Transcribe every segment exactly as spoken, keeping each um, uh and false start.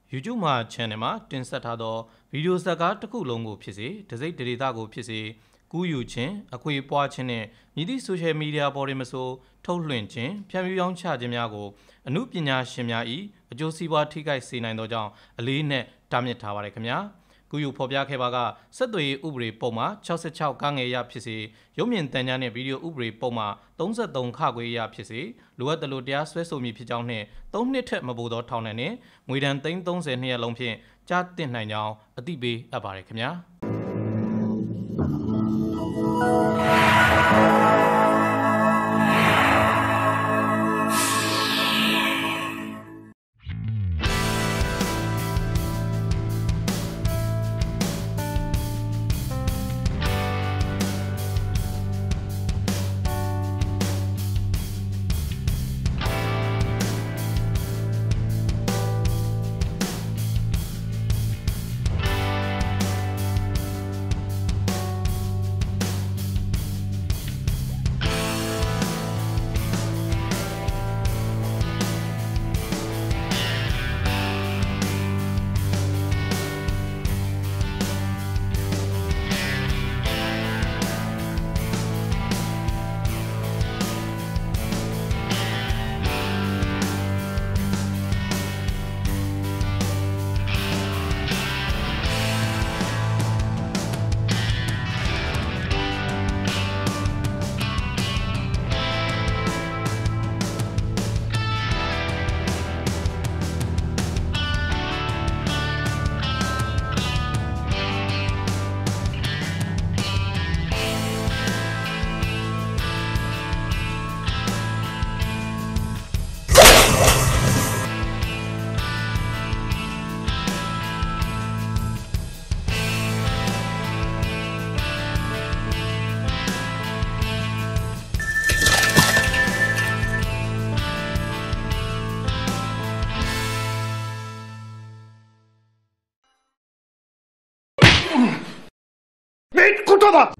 YouTube မှာ channel မှာတင်ဆက်ထားသောဗီဒီယိုဇာတ်ကားတစ်ခုလုံးကိုဖြစ်စေတစိမ့်ဒေတာကိုဖြစ်စေကူးယူခြင်းအခွေပွားခြင်းနဲ့မြည်သည့် social media ပေါ်တွင်မဆိုထုတ်လွှင့်ခြင်းဖြန့်ဖြူးရောင်းချခြင်းများကိုအမှုပညာရှင်များ၏အကျိုးစီးပွားထိခိုက်စေနိုင်သောကြောင့်အလေးနက်တားမြစ်ထားပါတယ်ခင်ဗျာကူးယူဖော်ပြခဲ့ပါကဆက်သွယ်ရေးဥပဒေပုံမှာ၆၆ကငယ်ရဖြစ်စေရုပ်မြင်သံကြားနဲ့ဗီဒီယိုဥပဒေပုံမှာ၃၃ခခွေရဖြစ်စေလိုအပ်သလိုတရားစွဲဆိုမည်ဖြစ်ကြောင်းနှင့်၃နှစ်ထက်မပိုသောထောင်ဒဏ်နှင့်ငွေဒဏ်သိန်း၃၀နှစ်ရက်လုံးဖြင့်ကြားတင်နိုင်ကြောင်းအသိပေးအပ်ပါတယ်ခင်ဗျာคุณตัวบ้า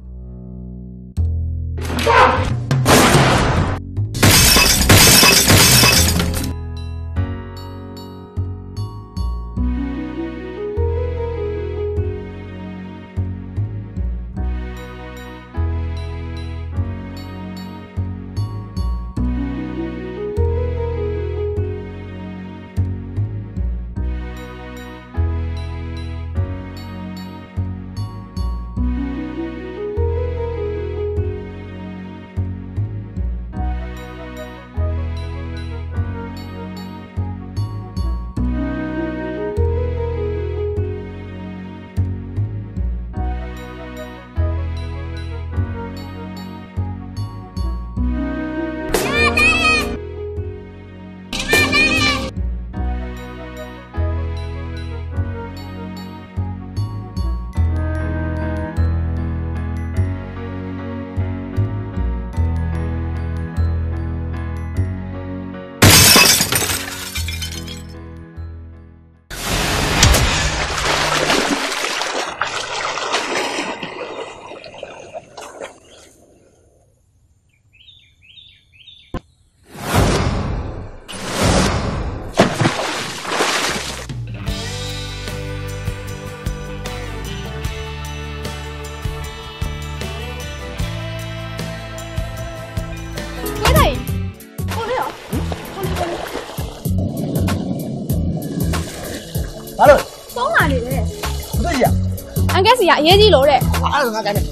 ဘာလို့သုံးလာနေတယ်ဘယ်ကြီးအန်ကက်စီကအရေးကြီးလို့တဲ့အဲ့ဒါငါကန်နေ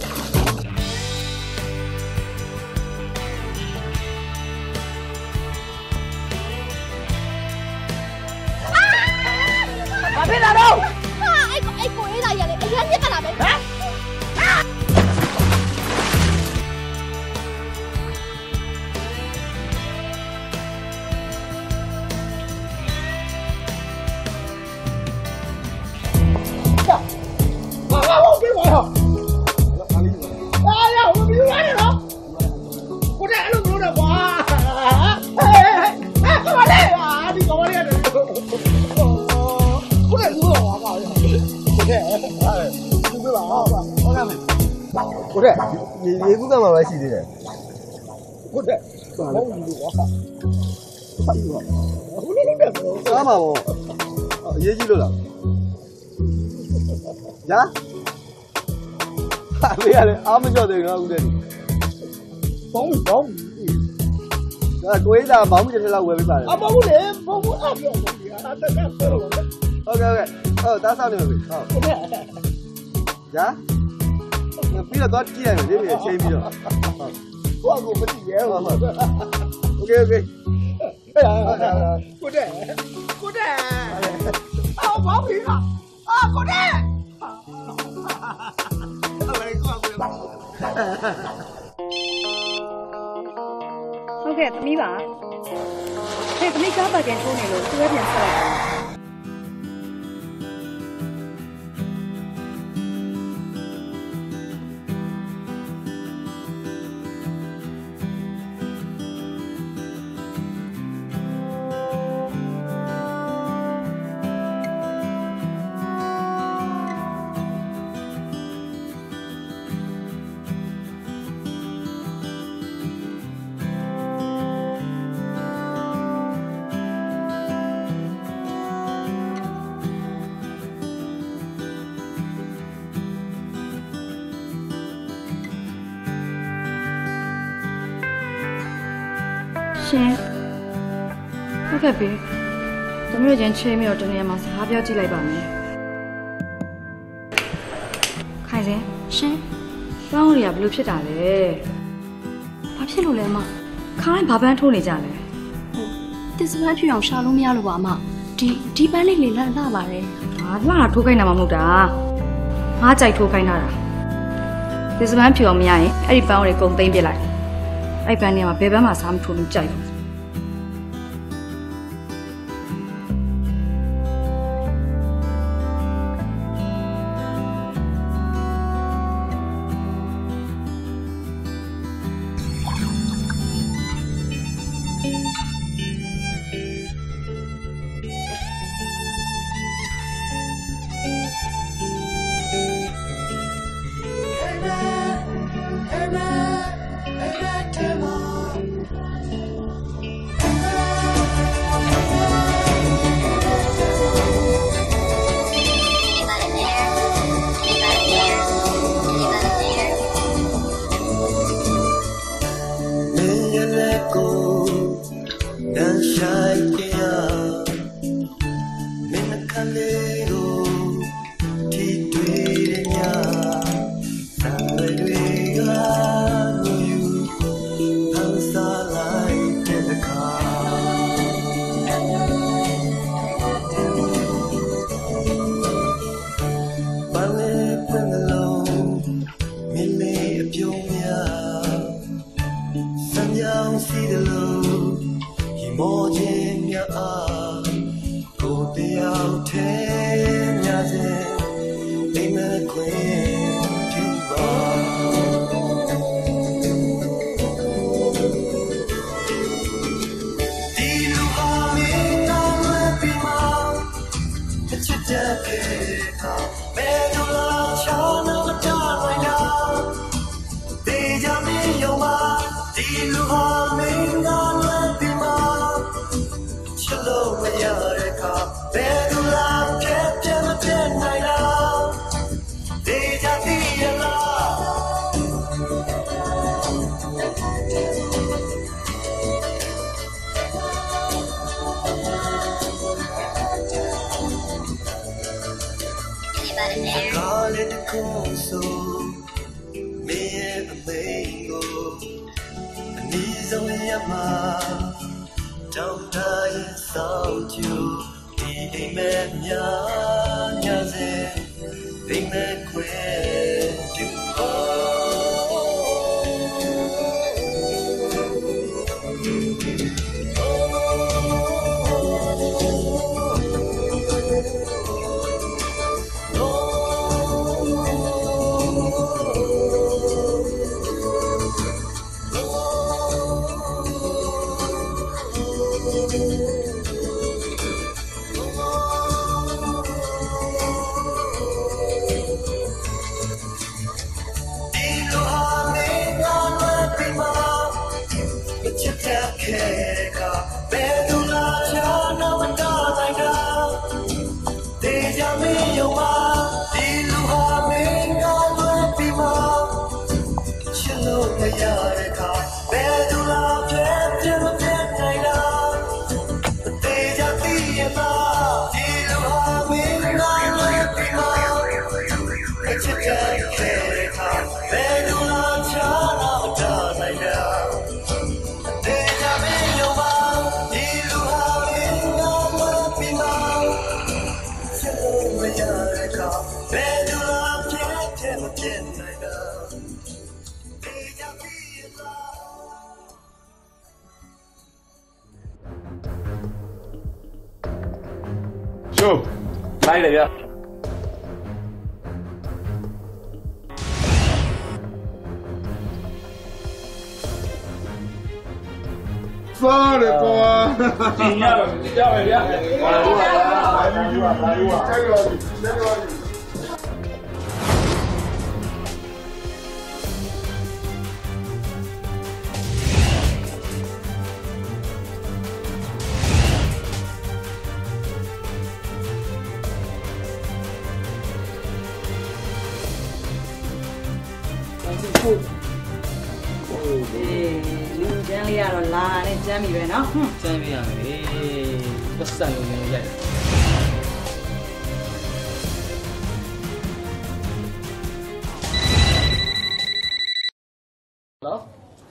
ဘာဖြစ်လာတော့ဟာအဲ့ကိုအဲ့ကိုရေးလာရလေအရင်ပြတ်လာပဲဟမ်ဟုတ်တယ်ဒီရေကူးကမှပဲရှိသေးတယ်ဟုတ်တယ်ဟုတ်လို့ကွာဟုတ်လို့ဟုတ်လို့တက်တော့အားမှာပေါ့ရေးကြည့်လို့လားညာဟာမေးရတယ်အားမကြောက်တယ်နော်ဦးတဲ့ဘောင်းဘောင်းဒါကိုယ်သာဘောင်းတစ်ထက်လောက်ဝယ်ပေးပါလေအဘောင်းလေဘောင်းအားပြောတာတက်တက်ပြောဟုတ်ကဲ့ဟုတ်ကဲ့ဟုတ်တားဆောင်နေပြီဟုတ်ဟုတ်ကဲ့ညာပြီးတော့ကြည့်ရမယ်လေချိန်ပြီးတော့ဟုတ်ကိုကမကြည့်ရဲဟုတ်ဟုတ်โอเคโอเคကိုတဲ့ကိုတဲ့အော်ဘောင်းပြီလားအာကိုတဲ့ဟုတ်ကဲ့သမီးပါဟဲ့သမီးကားပါကင်ထိုးနေလို့သူ့ရဲ့ပြန်ဆက်လိုက်ရှင်ဟုတ်ကဲ့ပြီသမီးတို့ချင်းချင်းမျိုးတနေ့မှာစကားပြောကြည့်လိုက်ပါမယ်ခိုင်စင်ရှင်ပေါင်းတွေကဘလို့ဖြစ်တာလဲဘာဖြစ်လို့လဲမခိုင်ဘာပန်းထိုးနေကြလဲတစ်စပန်းဖြူအောင်ရှာလို့မရလို့ပါအမဒီဒီပန်းလေးလေးလှလှပါတယ်ဟာလှတာထိုးခိုင်းတာမှမဟုတ်တာငါကြိုက်ထိုးခိုင်းတာတစ်စပန်းဖြူအောင်မရရင်အဲ့ဒီပန်းတွေကုန်သိမ့်ပြလိုက်အဲ့ပန်းထဲမှာဘယ်ဘက်မှစားမထိုးလို့ကြိုက်ဘူး走，来了呀。 啥的瓜？ 今天了，今天了呀！来来来，来来来来，加油！加油！ ကျန်းလေးရတော့လာနဲ့ကျန်းပြီပဲနော်ကျန်းပြီရမယ်ပတ်စံလုံးလေးရိုက်နော်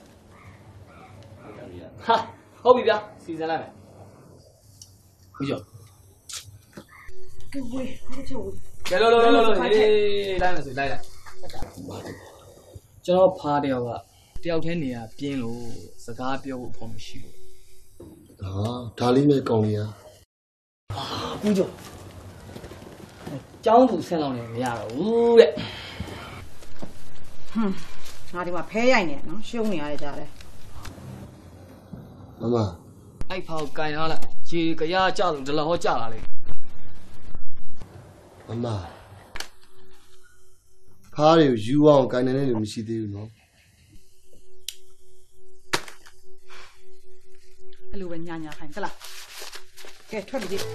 ဟာဟုတ်ပြီဗျာစီစဉ်လိုက်မယ်ဦးကျော်ဝေးဟုတ်ချေဝေးကဲလို့လို့လို့လို့ဟေးလိုက်မယ်ဆိုလိုက်လိုက်ကျွန်တော်ဖားတယောက်ကတယောက်တည်းနေရပြင်းလို့စကားပြောဖို့ဖော်မရှိဘူးဟာဒါလေးမဲ့ကောင်းလေးอ่ะအာဦးကျော်ကျောင်းသူဆင်းလောင်းနေမရတော့ဘူးတဲ့ဟွန်းငါဒီမှာဖဲရိုက်နေနော်ရှုံးနေရတယ်ကြားတယ်မမအဲ့ဖောက်ကန်ရလိုက်ရေကြရကြလို့ဒလဟောကြလာလေမမဖားတွေကိုယူအောင်ကန်နေတဲ့လူမရှိသေးဘူးနော်အဲ့လိုပဲညာညာခိုင်းဟလားကဲထွက်ပြီ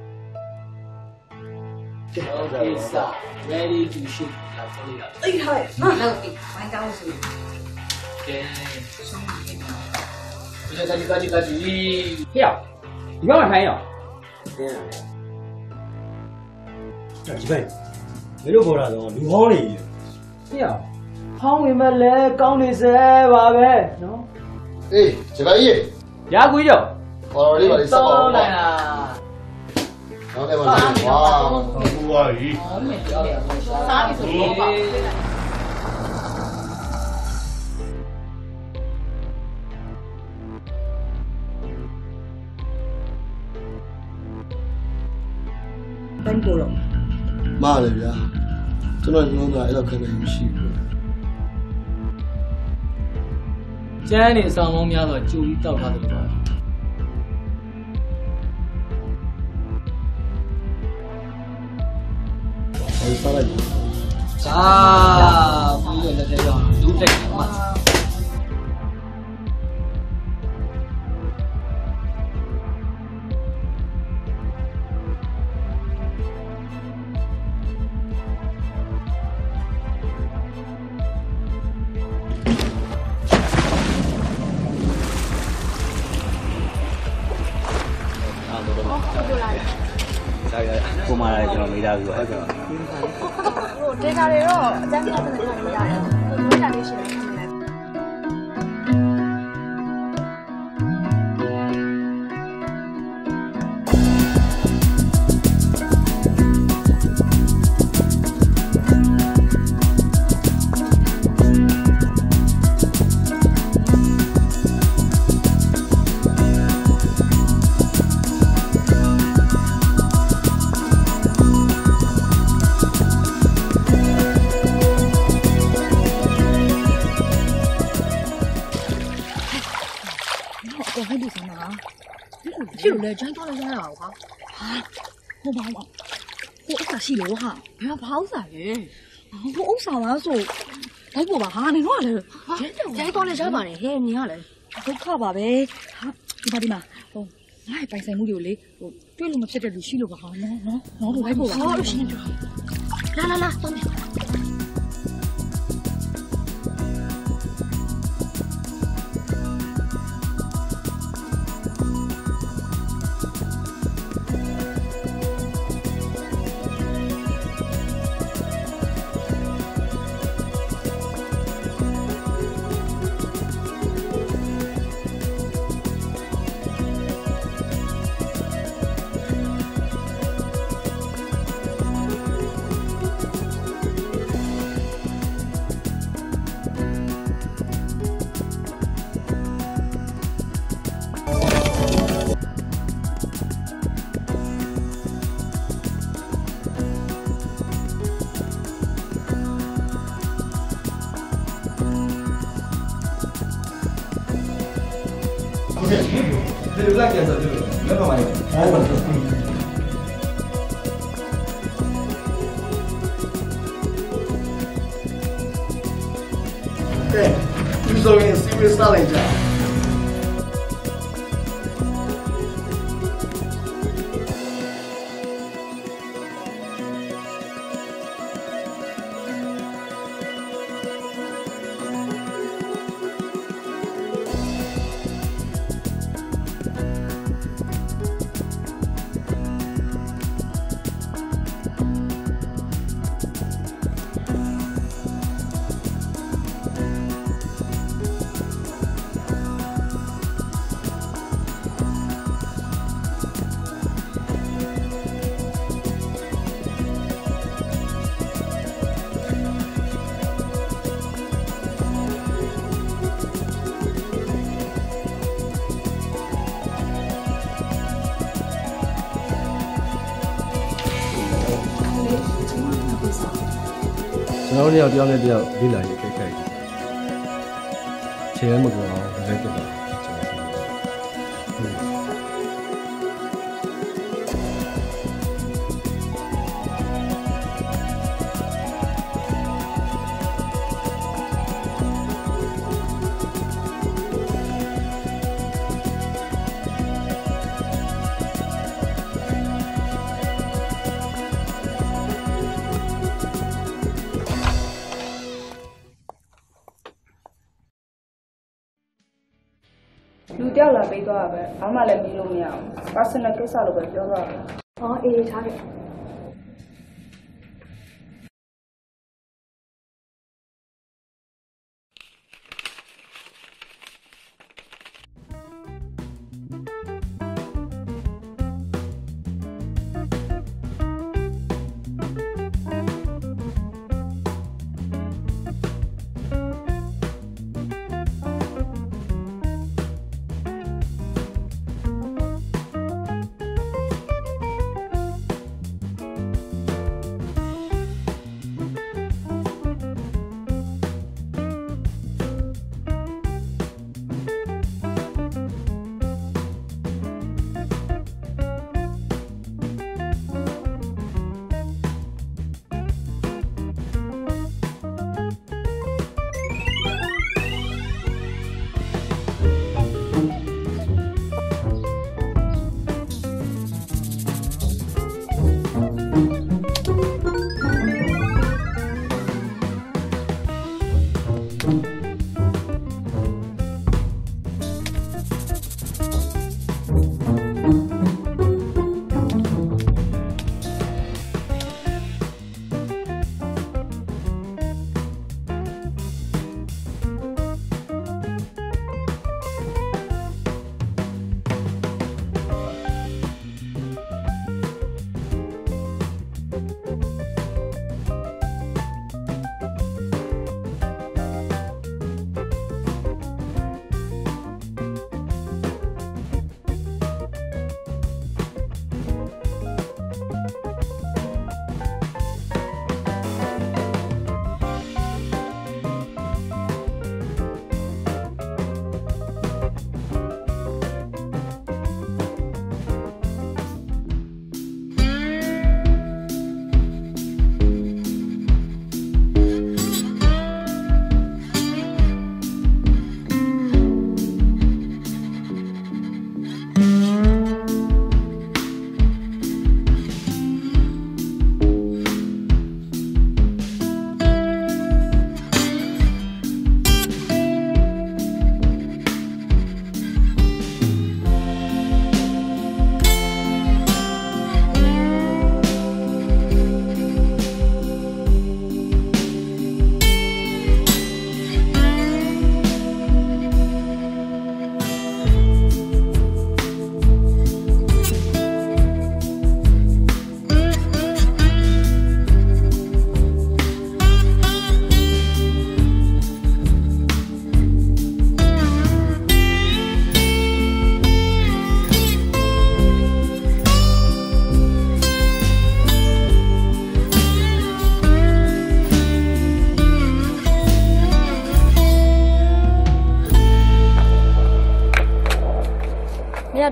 โอเคစ ready to shoot လာကြည့်ရအေးဟဲ့ဟာလောက်ပြီဘိုင်းကောင်းစုကဲဆုံးပြီဒီကကြီးကကြီးကကြီးဟေ့ဒီကောင်ကထိုင်းရောဒီဘက်မင်းတို့ခေါ်တာတော့လူဟောင်းနေကြီးဟေ့ဟောင်းဝင်မဲ့လဲကောင်းနေစဲပါပဲနော်အေးဂျပန်ကြီးရကွေးကြောခေါ်တော်လေးပါလေးစပါဦးလိုက်လားဟုတ်ကဲ့ပါဝါဘူးပါကြီးစားပြီဆိုတော့ပါဘယ်ကိုတော့မလည်းဗျာကျွန်တော်နှလုံးသားအဲ့လိုခံနိုင်မရှိဘူးကျန်းနေဆောင်ပေါင်းများတော့ကြိုပြီးတောက်ထားတယ်တော့ဘာစားလိုက်စာဘူးရလက်ကြောင်ဒူးတက်မှာကိုမလာကျွန်တော်မိသားစုဟုတ်ကဲ့ပါဟိုဒေတာတွေတော့အတန်းပြောင်းနေတယ်ရတယ်ကိုပြောတာလေးရှိတယ်ခဏလေး去了，真到了家了哈。啊，我妈妈，我屋企樓下，俾我跑晒嘅。我屋上話說，睇過吧哈，你攞嚟。真到了家吧你，嘿，你下嚟。都靠吧呗。哈，你把啲嘛，哦，我係拜神冇料你，哦，對路咪ဖြစ်တဲ့လူရှိလို့ပါဟာနော်နော်နော်တို့လိုက်ဖို့ပါဟောလို့ရှိရင်လာလာလာတော့မယ် Cứ ra kìa giờ thì nếu mà mày Okay, usually in serious knowledge. ကျွန်တော်တို့တယောက်နဲ့တယောက်လေ့လာရေးခိုက်ခိုက်ခြေမကောင်းလည်းတက်တာကျွန်တော်လူတယောက်လာပေးသွားတာပဲဘာမှလည်းမီးလို့မရအောင် personal ကိစ္စလိုပဲပြောသွားတာဟောအေးထားခဲ့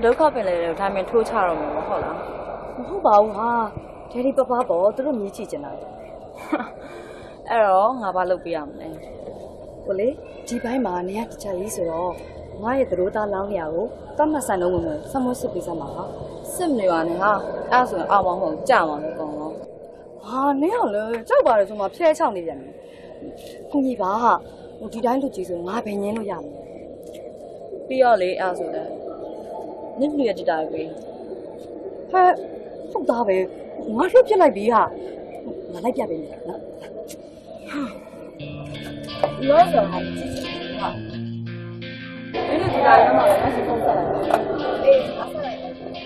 ဒုက္ခပင်လေဒါမှမထိုးချတော့မှာမဟုတ်လားမဟုတ်ပါဘူးဟာဒယ်ဒီပပပေါ်သူတို့မြည်ချကျင်တာအဲ့တော့ငါဘာလုပ်ပြရမလဲကိုလေဒီဘိုင်းမှာနေရတခြားကြီးဆိုတော့ငါရဲ့သတို့သားလောင်းနေရကိုတတ်မှတ်ဆန်တော့ဝင်မယ်ဆမ်မစစ်ပေးစမ်းပါဟာစစ်မနေပါနဲ့ဟာအဲ့ဆိုရင်အောင်မဟုတ်ကြာမှာပဲကောင်းတော့ဟာနင်းအောင်လေကြောက်ပါတယ်ဆိုမှဖျဲချောက်နေပြန်တယ်ခုကြီးပါဟာဟိုဒီတိုင်းလူကြီးဆိုငါဘယ်ငင်းလို့ရမလဲပြီးတော့လေအဲ့ဆိုတော့နင်းလူရဲ့တတာပဲဟဲ့ဟုတ်သားပဲငါလှုပ်ပြလိုက်ပြီဟာငါလိုက်ပြပေးမယ်နော်လောဆောဟာကြည့်ဟာဒီလိုဒီတိုင်းမှာလည်းဆက်ဆက်ဆက်လိုက်အေးဆက်ဆက်လိုက်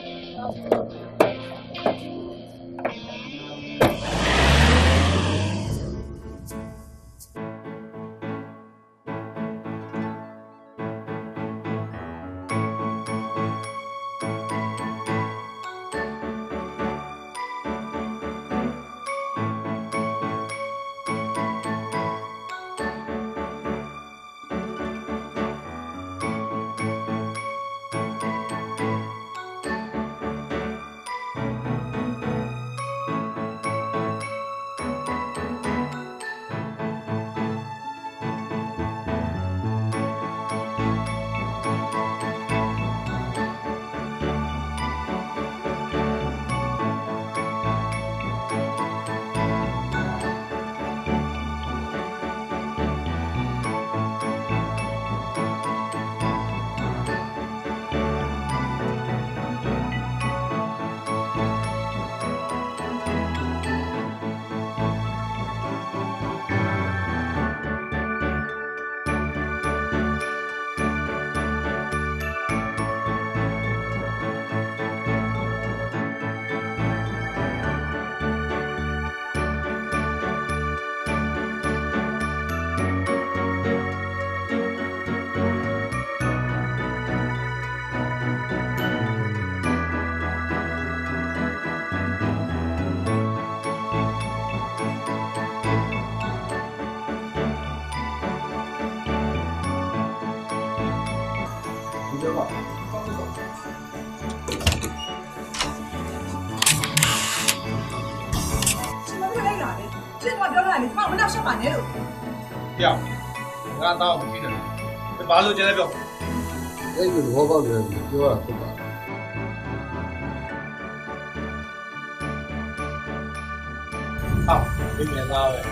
ပြောင်းငါတော့ပြီးတယ်ဘာလို့ကျလဲပြောအဲ့လိုဘောပေါက်တယ်ပြောတာဟုတ်ပါဟာဒီမြန်သားပဲ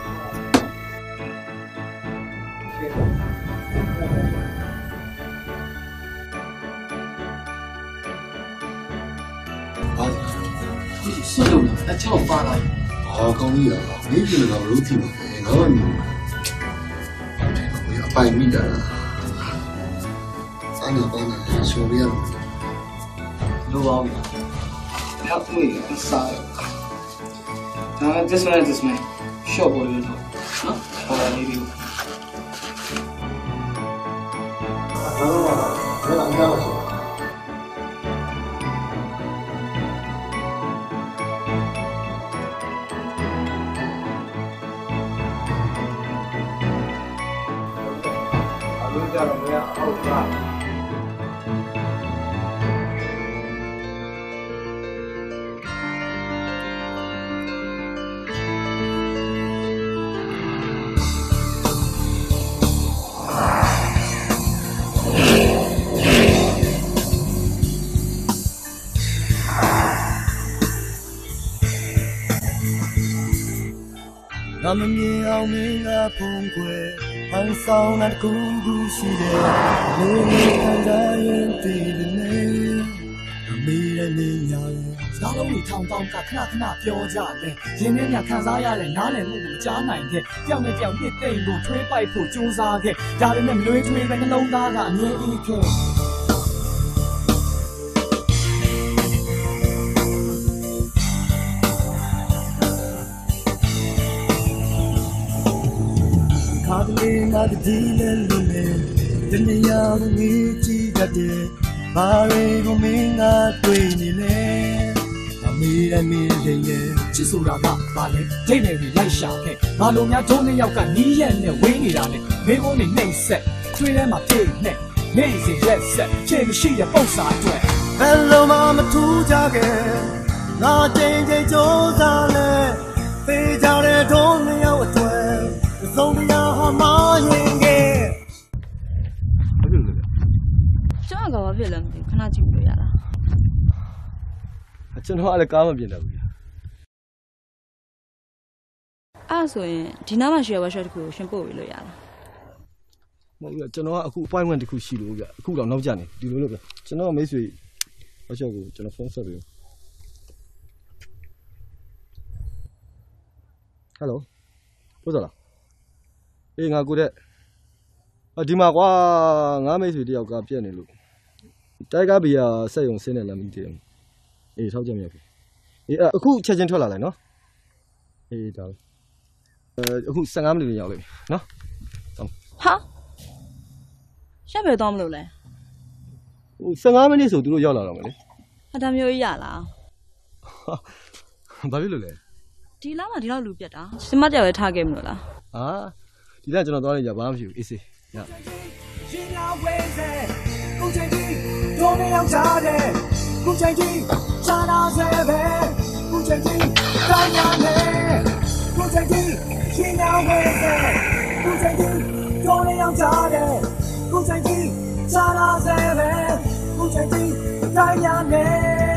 啊，是的，那叫我发了。啊，讲你啊，你这个老天嘛，我你，我要拜你的了。三年半了，修炼了。 有包的，还会啥的？啊，这什么这什么？小包的头，啊，好的你的。 那个嘛，没人家了是吧？ 我们面后面的风归，很少那孤独系列，我们看在眼底的你，没人明了。 စကားလုံးတွေထောင်တောင်းကခဏခဏပြောကြတယ်။ရင်းနှီးမြခံစားရတဲ့နားလည်မှုကိုကြားနိုင်ခဲ့။ပြောင်းနဲ့ပြောင်းနှစ်သိမ့်ကိုထွေးပိုက်ဖို့ကြိုးစားခဲ့။ဒါပေမဲ့မလွေးထွေးပဲနှလုံးသားကအမြဲအေးခဲ့။ခါတလေငါတည်းလည်းလုံးနဲ့တနေ့ရောက်ငေးကြည့်တတ်တယ်။ဘာတွေကိုမင်းကတွေ့နေလဲ။မေးရမေးရရဲ့ချစ်ဆိုတာကဘာလဲဒိတ်နယ်တွေလိုက်ရှာခဲ့ဘာလို့များဒုံးနှစ်ယောက်ကနီးရက်နဲ့ဝေးနေတာလဲမေးခွန်းတွေနှိမ့်ဆက်တွေးထဲမှာပြည့်နဲ့နေ့စဉ်ရက်ဆက်ချေမရှိတဲ့ပုံစံတွေဘယ်လိုမှမထူးကြခဲ့ငါချိန်ချိန်ကြိုးစားလဲပေးကြတဲ့ဒုံးနှစ်ယောက်အတွက်သုံးတရားဟာမရင်ခဲ့ဘာဖြစ်လဲကျွန်တော်ကဘာဖြစ်လဲမသိခဏကြည့်လို့ရလားကျွန်တော်ကလည်းကားမပြင်တော့ဘူးအဲ့ဆိုရင်ဒီနားမှာရှိရဝက်ရှော့တစ်ခုကိုရှင်ပို့ပြီးလို့ရလားမဟုတ်ဘူးကျွန်တော်ကအခု appointment တစ်ခုရှိလို့ဗျအခုတော့နောက်ကျနေဒီလိုလို့ဗျကျွန်တော်မိတ်ဆွေဝက်ရှော့ကိုကျွန်တော်ဖုန်းဆက်ပြီးဟယ်လိုပို့တော့လားအေးငါကိုတဲ့ဒီမှာကွာငါမိတ်ဆွေတယောက်ကပြက်နေလို့တိုက်ကားဘီယာစက်ရုံဆင်းနေလားမသိဘူးအေးထောက်ကြမြောက်ပြီအေးအခုချက်ချင်းထွက်လာလိုက်နော်အေးဒါအခုဆယ်ငါးမိနစ်ရောက်လိမ့်မယ်နော်ဟာရှက်ပဲတော့မလို့လဲဟိုဆယ်ငါးမိနစ်ဆိုသူတို့ရောက်လာတော့မလဲအတမျိုးကြီးရလားဘာဖြစ်လို့လဲဒီလားမှဒီလောက်လူပြတ်တာစမကြောက်ရထားခဲ့မလို့လားဟာဒီလားကျွန်တော်သွားနေကြဘာမှမရှိဘူးအေးစေးညရှင်လာဝဲစေကိုချိန်ကြီးတို့နေအောင်စားတယ်ကိုချိန်ကြီးစားလာစေပဲကိုချိန်ကြီးတိုင်းရမယ်ကိုချိန်ကြီးရှင်လာဝဲစေကိုချိန်ကြီးတို့နေအောင်စားတယ်ကိုချိန်ကြီးစားလာစေပဲကိုချိန်ကြီးတိုင်းရမယ်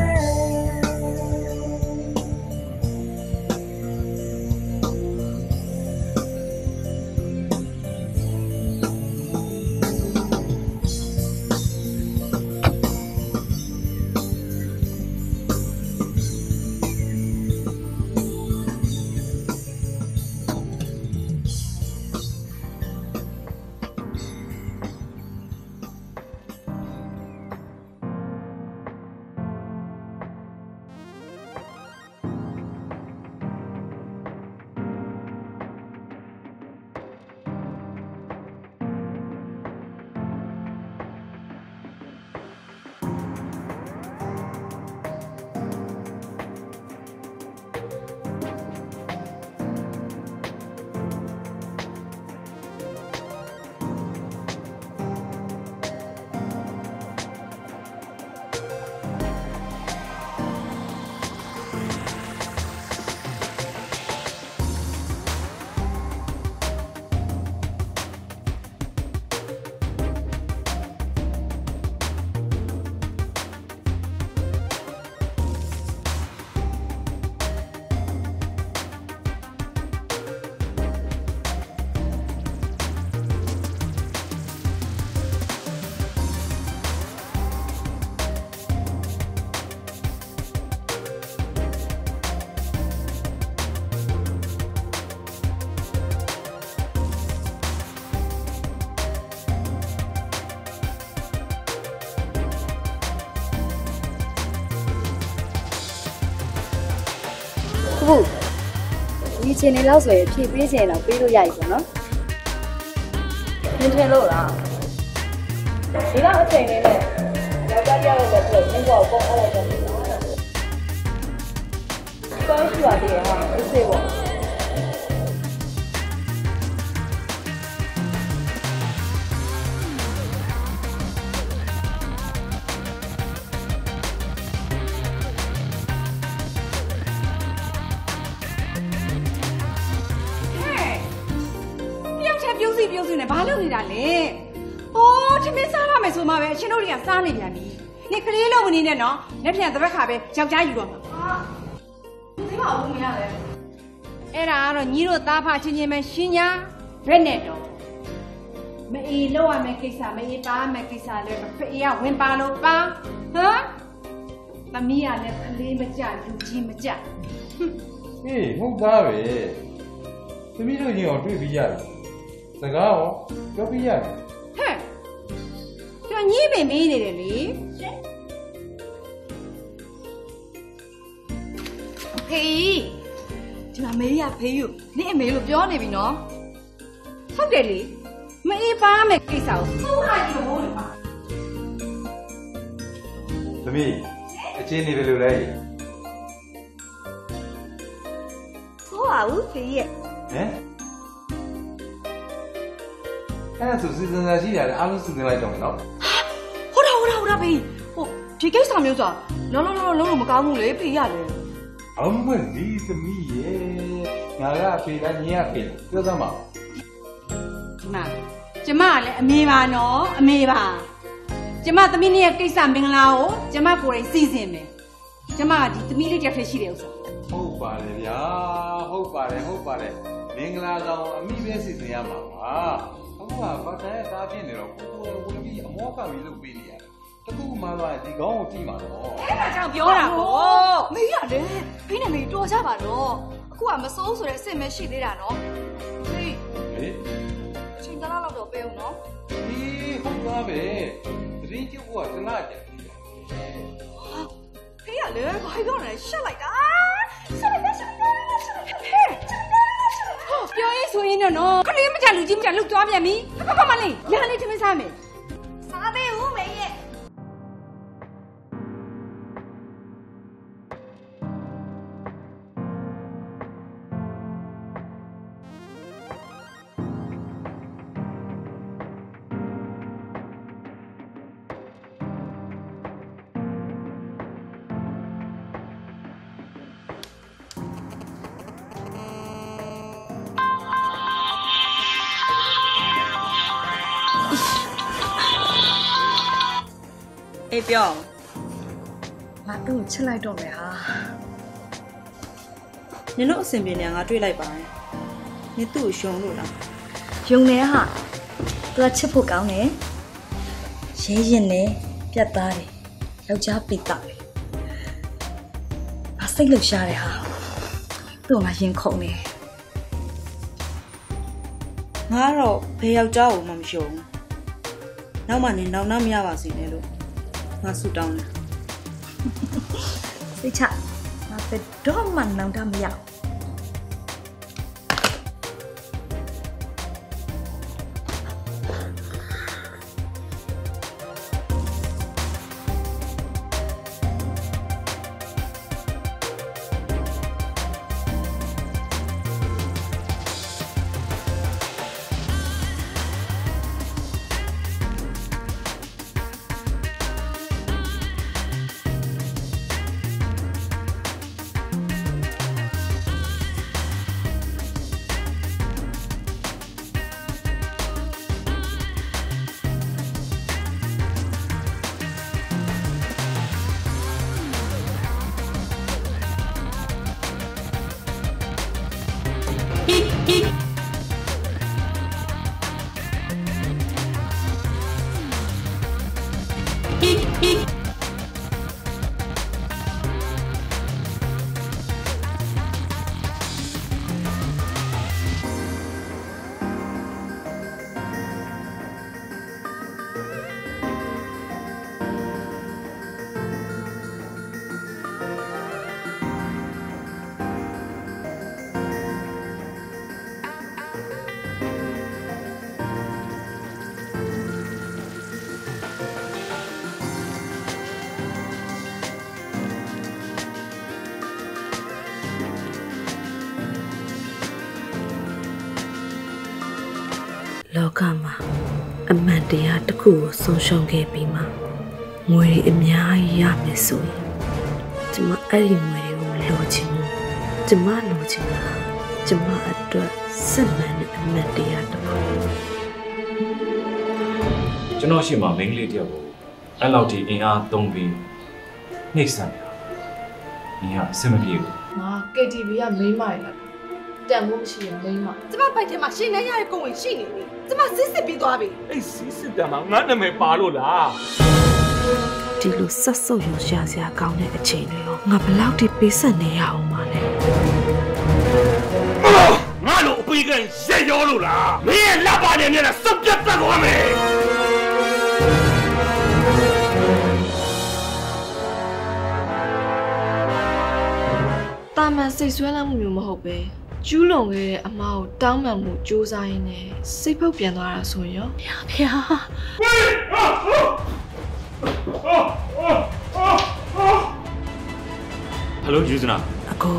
ဟုတ်ဒီချိန်နေလောက်ဆိုရင်ဖြည့်ပေးချိန်တော့ပေးလို့ရပြီပေါ့နော်နင်းထင်လို့လားဒီလောက်အချိန်လေးနဲ့ယောက်ျားတယောက်ရဲ့လက်ကိုနင်းပေါ်ပုံအောင်လိုက်တယ်ကောင်းရှိပါသေးတယ်ဟာအစ်စေပေါ့ပြုံးစီနဲ့ဘာလုပ်နေတာလဲ။အိုးထမင်းစားရမယ်ဆိုမှပဲအရှင်တို့တွေကစားနေပြန်ပြီ။နေကလေးလုံးဝင်နေနဲ့နော်။လက်ပြန်တစ်ပတ်ခါပဲယောက်ျားယူတော့မှာ။ဟာ။သိပါဦးမရလဲ။အဲ့ဒါကတော့ညီတို့သားဖချင်းချင်းပဲရှင်းညာဘယ်နဲ့တော့မအေးလောက်ရမယ်ကိစ္စမအေးပါမယ်ကိစ္စလဲဖေးရဝင်ပါလို့ပါဟမ်။သမီးကလည်းကလေးမကြလူကြီးမကြ။ဟေးဟုတ်သားပဲ။သမီးတို့ညီအောင်တွေ့ပြီးရတယ်။စကားရောပြောပြရတယ်ဟဲ့ကျန်ကြီးပင်မေးနေတယ်လေဖေးဒီမှာမေးရဖေးယူနေအမေလို့ပြောနေပြီနော်ဟုတ်တယ်လေမအေးပါမယ်ကိစ္စကိုသူ့ဟာယူဖို့လေပါသမီးအချင်းနေပဲလို့လဲဟုတ်ပါဘူးဖေးရဲ့ဟမ်အဲ့ဒါဆိုစီစဉ်စားရှိရတယ်အားလုံးစီစဉ်လိုက်တော့မယ်နော်ဖေးဟိုဒီကိစ္စမျိုးဆိုတာလုံးလုံးလုံးလုံးလုံးမကောင်းဘူးလေဖေးရတယ်အမလီသမီးရဲ့ငါကအဖေကညီရဖေးပြောသမှာဒီမှာကျမကလည်းအမေပါနော်အမေပါကျမသမီးလေးရဲ့ကိစ္စမင်္ဂလာကိုကျမကိုယ်တိုင်စီစဉ်မယ်ကျမကဒီသမီးလေးတစ်ယောက်ထဲရှိတယ်ဥစ္စာဟုတ်ပါတယ်ဗျာဟုတ်ပါတယ်ဟုတ်ပါတယ်မင်္ဂလာကောင်အမိပဲစီစဉ်ရမှာပါအခုကဘာသာရဲ့သားဖြစ်နေတော့ကိုယ်ဝင်ပြီးအမောကမီလုပ်ပေးနေရတယ်တခုမှတော့ဒီကောင်းကိုကြည့်မှာတော့အဲ့ဒါကြောင့်ပြောတာကိုမေးရတယ်ဖိနေမေးတော်ကြပါတော့အခုကမစိုးဆိုတဲ့အစ်စ်ပဲရှိသေးတာနော်ဟေးဟေးအချိန်တလားလောက်တော့ပေးဦးနော်ဒီဟုတ်သားပဲတရင်ကျုပ်ကတလားကြဖေးရလေဘာပြောနေရှက်လိုက်တာရှက်လိုက်တာရှက်လိုက်တာရှက်လိုက်တာဟဲ့ပြောရေးဆိုရင်တော့နော်ခလေးမကြလူကြီးမကြလှုပ်သွားပြန်ပြီဖဖမလေးလမ်းလေးထမင်းစားမယ်စားပေးဦးမေရဲ့အေးပြောငါတို့ချစ်လိုက်တော့မယ်ဟာနင်တို့အဆင်ပြေနေငါတွေ့လိုက်ပါမယ်နင်သူ့ကိုယုံလို့လားယုံနေဟာသူကချစ်ဖို့ကောင်းတယ်ရဲရင်နဲ့ပြတ်သားတယ်ယောက်ျားပိတ်တာတယ်ငါစိတ်လှုပ်ရှားတယ်ဟာသူ့ငါရင်ခုန်နေငါတော့ဘယ်ယောက်ျားကိုမှမယုံနောက်မှနင်နောက်နောက်မရပါစေနဲ့လို့ငါဆူတောင်းတယ်စိတ်ချငါဘယ်တော့မှနောင်တမရဘူးလောကမှာအမှန်တရားတစ်ခုကိုဆုံးရှုံးခဲ့ပြီးမှငွေအများကြီးရမယ်ဆိုရင်ကျမအဲ့ဒီငွေတွေကိုလိုချင်ဘူးကျမလိုချင်တာကျမအတွက်စစ်မှန်တဲ့အမှန်တရားတစ်ခုကျွန်တော်ရှိမှမိန်းကလေးတယောက်ကိုအဲ့လောက်ထိအင်အားသုံးပြီးနှိပ်စက်နေတာ။ညီကအဆင်မပြေဘူး။ငါ K T V ကမိန်းမရလား။တန်ဖို့မရှိရင်မိန်းမ။ကျမပိုက်ထဲမှာရှင်နေရတဲ့ကိုဝင်ရှိနေပြီ။ကျမစစ်စစ်ပြီးသွားပြီ။အဲ့စစ်စစ်တမ်းမှာငါနာမည်ပါလို့လား။ဒီလိုဆက်ဆုပ်ရုံရှာစရာကောင်းတဲ့အချိန်တွေရောငါဘယ်လောက်ထိပေးဆက်နေရအောင်မလဲ။ငါလိုအပေးကန်ရက်ရောလို့လား။မင်းရဲ့လက်ပါနေနဲ့စုပ်ပြတ်တက်သွားမယ်။တာမန်စိတ်ဆွဲလမ်းမှုမျိုးမဟုတ်ပဲကျူးလွန်ခဲ့တဲ့အမားကိုတောင်းပန်မှုစူးစမ်းရင်းနဲ့စိတ်ဖုတ်ပြန်သွားတာဆိုရင်ရောဖေဟာဟယ်လိုယူဇနာအကို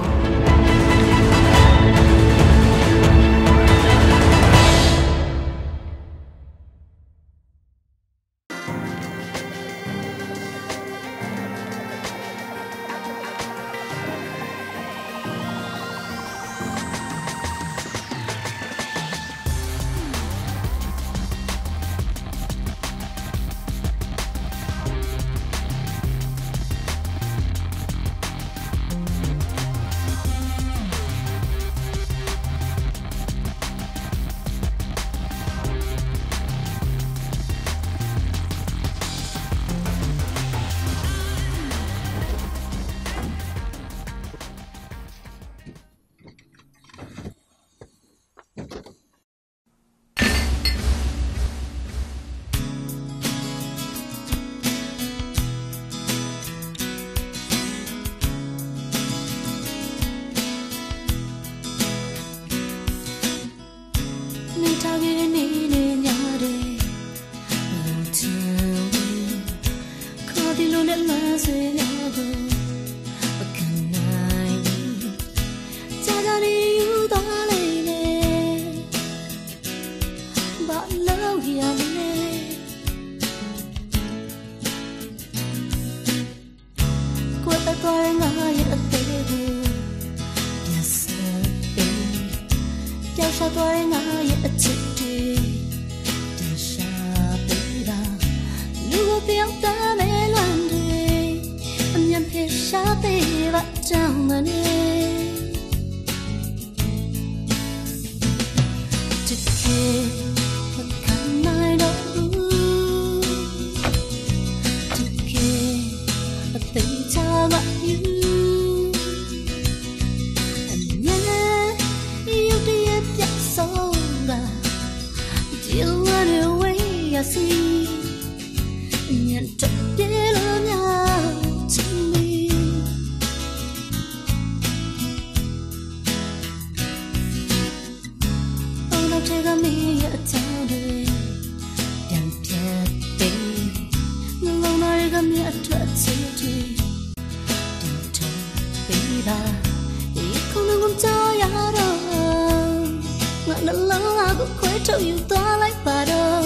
ရှာသွားတဲ့ငါရဲ့အချစ်တွေတင်ရှာပေးတာလူကိုပြောင်းတမ်းတဲ့လွမ်းတွေအမြင်ဖြစ်ရှာပေးပါကြောင်းမနေချစ်ခဲ့မခံနိုင်တော့ဘူးချစ်ခဲ့အသိချာမယူSee, and to get on out to me. Oh, no, take on me a town, and get baby. No longer got me a touch city. Don't tell baby, you couldn't tell you. Not alone, I could quit till you thought like butter.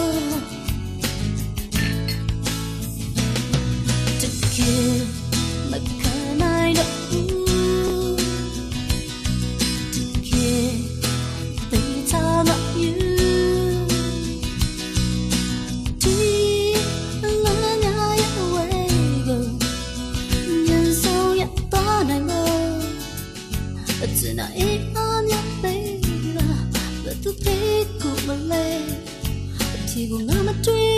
Mà cả nay đã u to care tình ta mà yêu đi là nhà away go nhân sao ya ta này mơ tonight I'm your baby but to take good my leg thì cũng ngắm mắt truy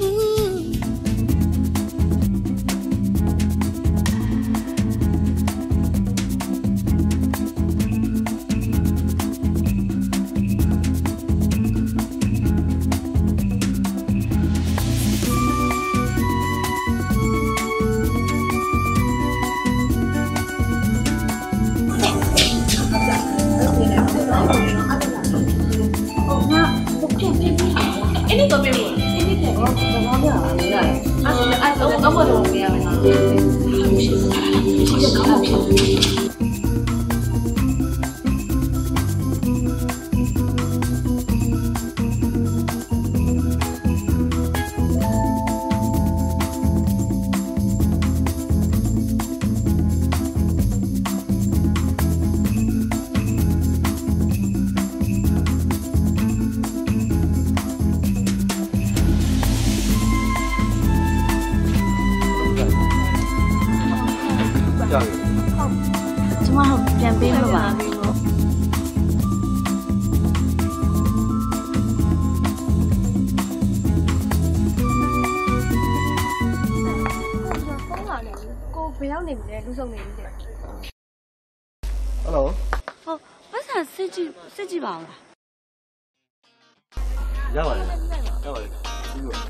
ini kopi bu, ini kopi. Oh, ya, ah, ah, kamu kamu ada kopi ya? Cuma camping lo ba? Cô phải áo này để lúc sau này đi. Hello. Ờ, bác xã sẽ chỉ sẽ chỉ bảo là. Dạ vậy. Dạ vậy. Đi rồi.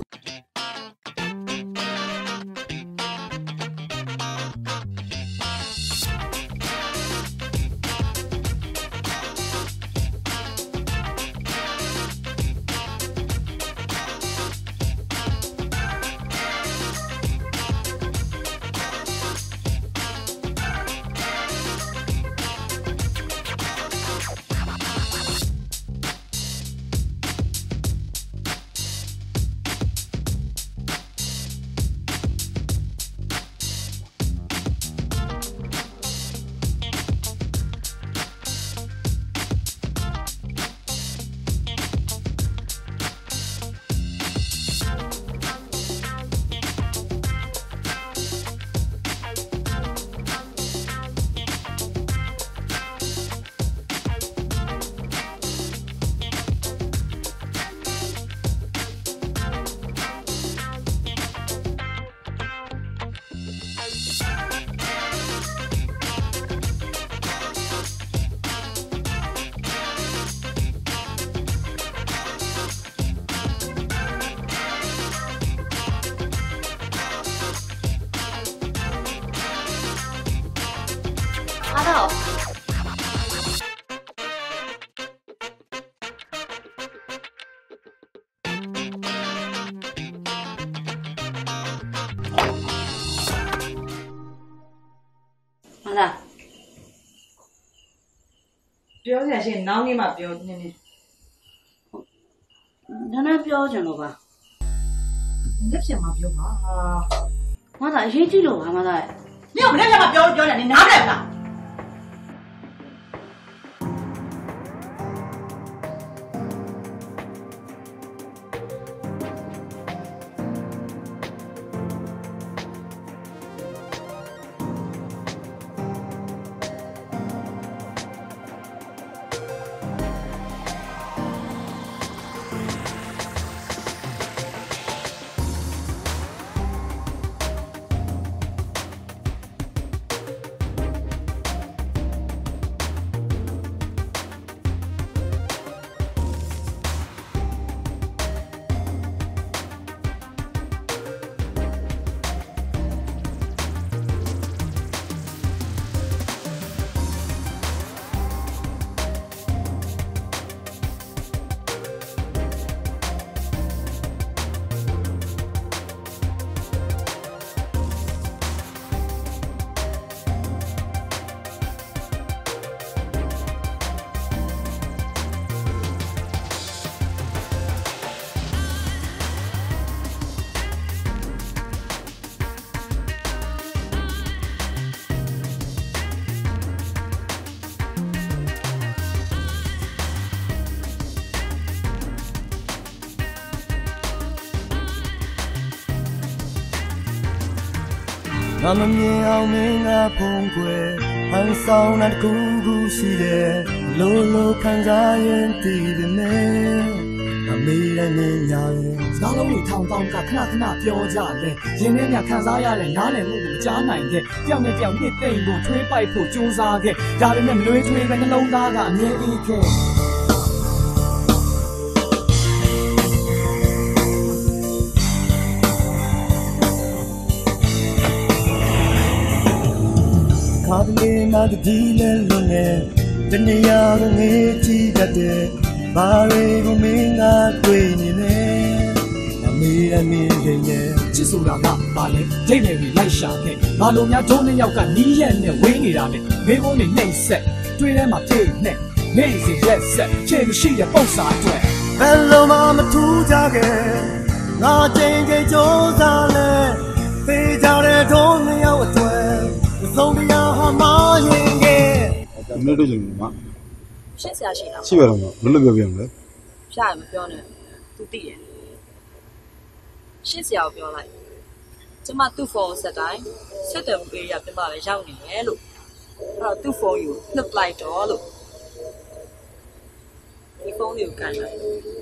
Hello. Mana? ပြောစရာရှိရင်နောက်နေ့မှပြောနေနေနည်းနည်းပြောချင်လို့ပါလက်ပြန်မှပြောပါမသားအရေးကြီးလို့ပါမသားနင်ကမနေ့ကမှပြောပြောတယ်နင်နားမလဲလားငါမမြင်အောင်မင်းကဖုံးကွယ်ဟန်ဆောင်တဲ့ကူကူရှိတယ်လိုလိုခံစားရင်တည်တယ်အမေလည်းနေညာရဲ့စကားလုံးတွေထောင်တောင်းကခဏခဏပြောကြတယ်ရင်းနှီးမြခံစားရတဲ့နားလည်မှုကိုကြားနိုင်တဲ့ပြောင်းနဲ့ပြောင်းနှစ်သိမ့်ဖို့ထွေးပိုက်ဖို့ကြိုးစားခဲ့ဒါပေမဲ့မလွေးထွေးပဲနှလုံးသားကအမြဲအေးခဲ့ခါဒီမှာဒီလေလုံးနဲ့တနေရာကိုငေးကြည့်တတ်တယ်ဘာတွေကိုမင်းကတွေ့နေလဲအမေအမေလေးရဲ့ချစ်ဆိုတာကဘာလဲဒိတ်နေပြီးလိုက်ရှာခဲ့ဘာလို့များဒုံးနှစ်ယောက်ကနီးရက်နဲ့ဝင်းနေတာလဲမိဘနဲ့နှိမ့်ဆက်တွေ့ထဲမှာပြည့်နဲ့နေစီရက်ဆက်ချေမရှိတဲ့ပုံစံအတွက်ဘယ်လိုမှမထူးကြခဲ့ငါချိန်ချိန်ကြိုးစားလဲဖေးကြတဲ့ဒုံးနှစ်ယောက်အတွက်သုံးတရားဟာမရင်ခဲ့ဒါမျိုးတို့ချိန်မှာရှင်းစရာရှိလားရှိပါတော့မလို့ပြောပြမလဲဖြားရမပြောနဲ့သူသိတယ်ရှင်းစရာကိုပြောလိုက်ကျမသူ့ဖုန်းဆက်တိုင်းဆက်တယ်ပေးရပြမပဲရောက်နေတယ်လို့အဲ့တော့သူ့ဖုန်းယူနှုတ်လိုက်တော့လို့ဒီဖုန်းလေးကိုကန်လိုက်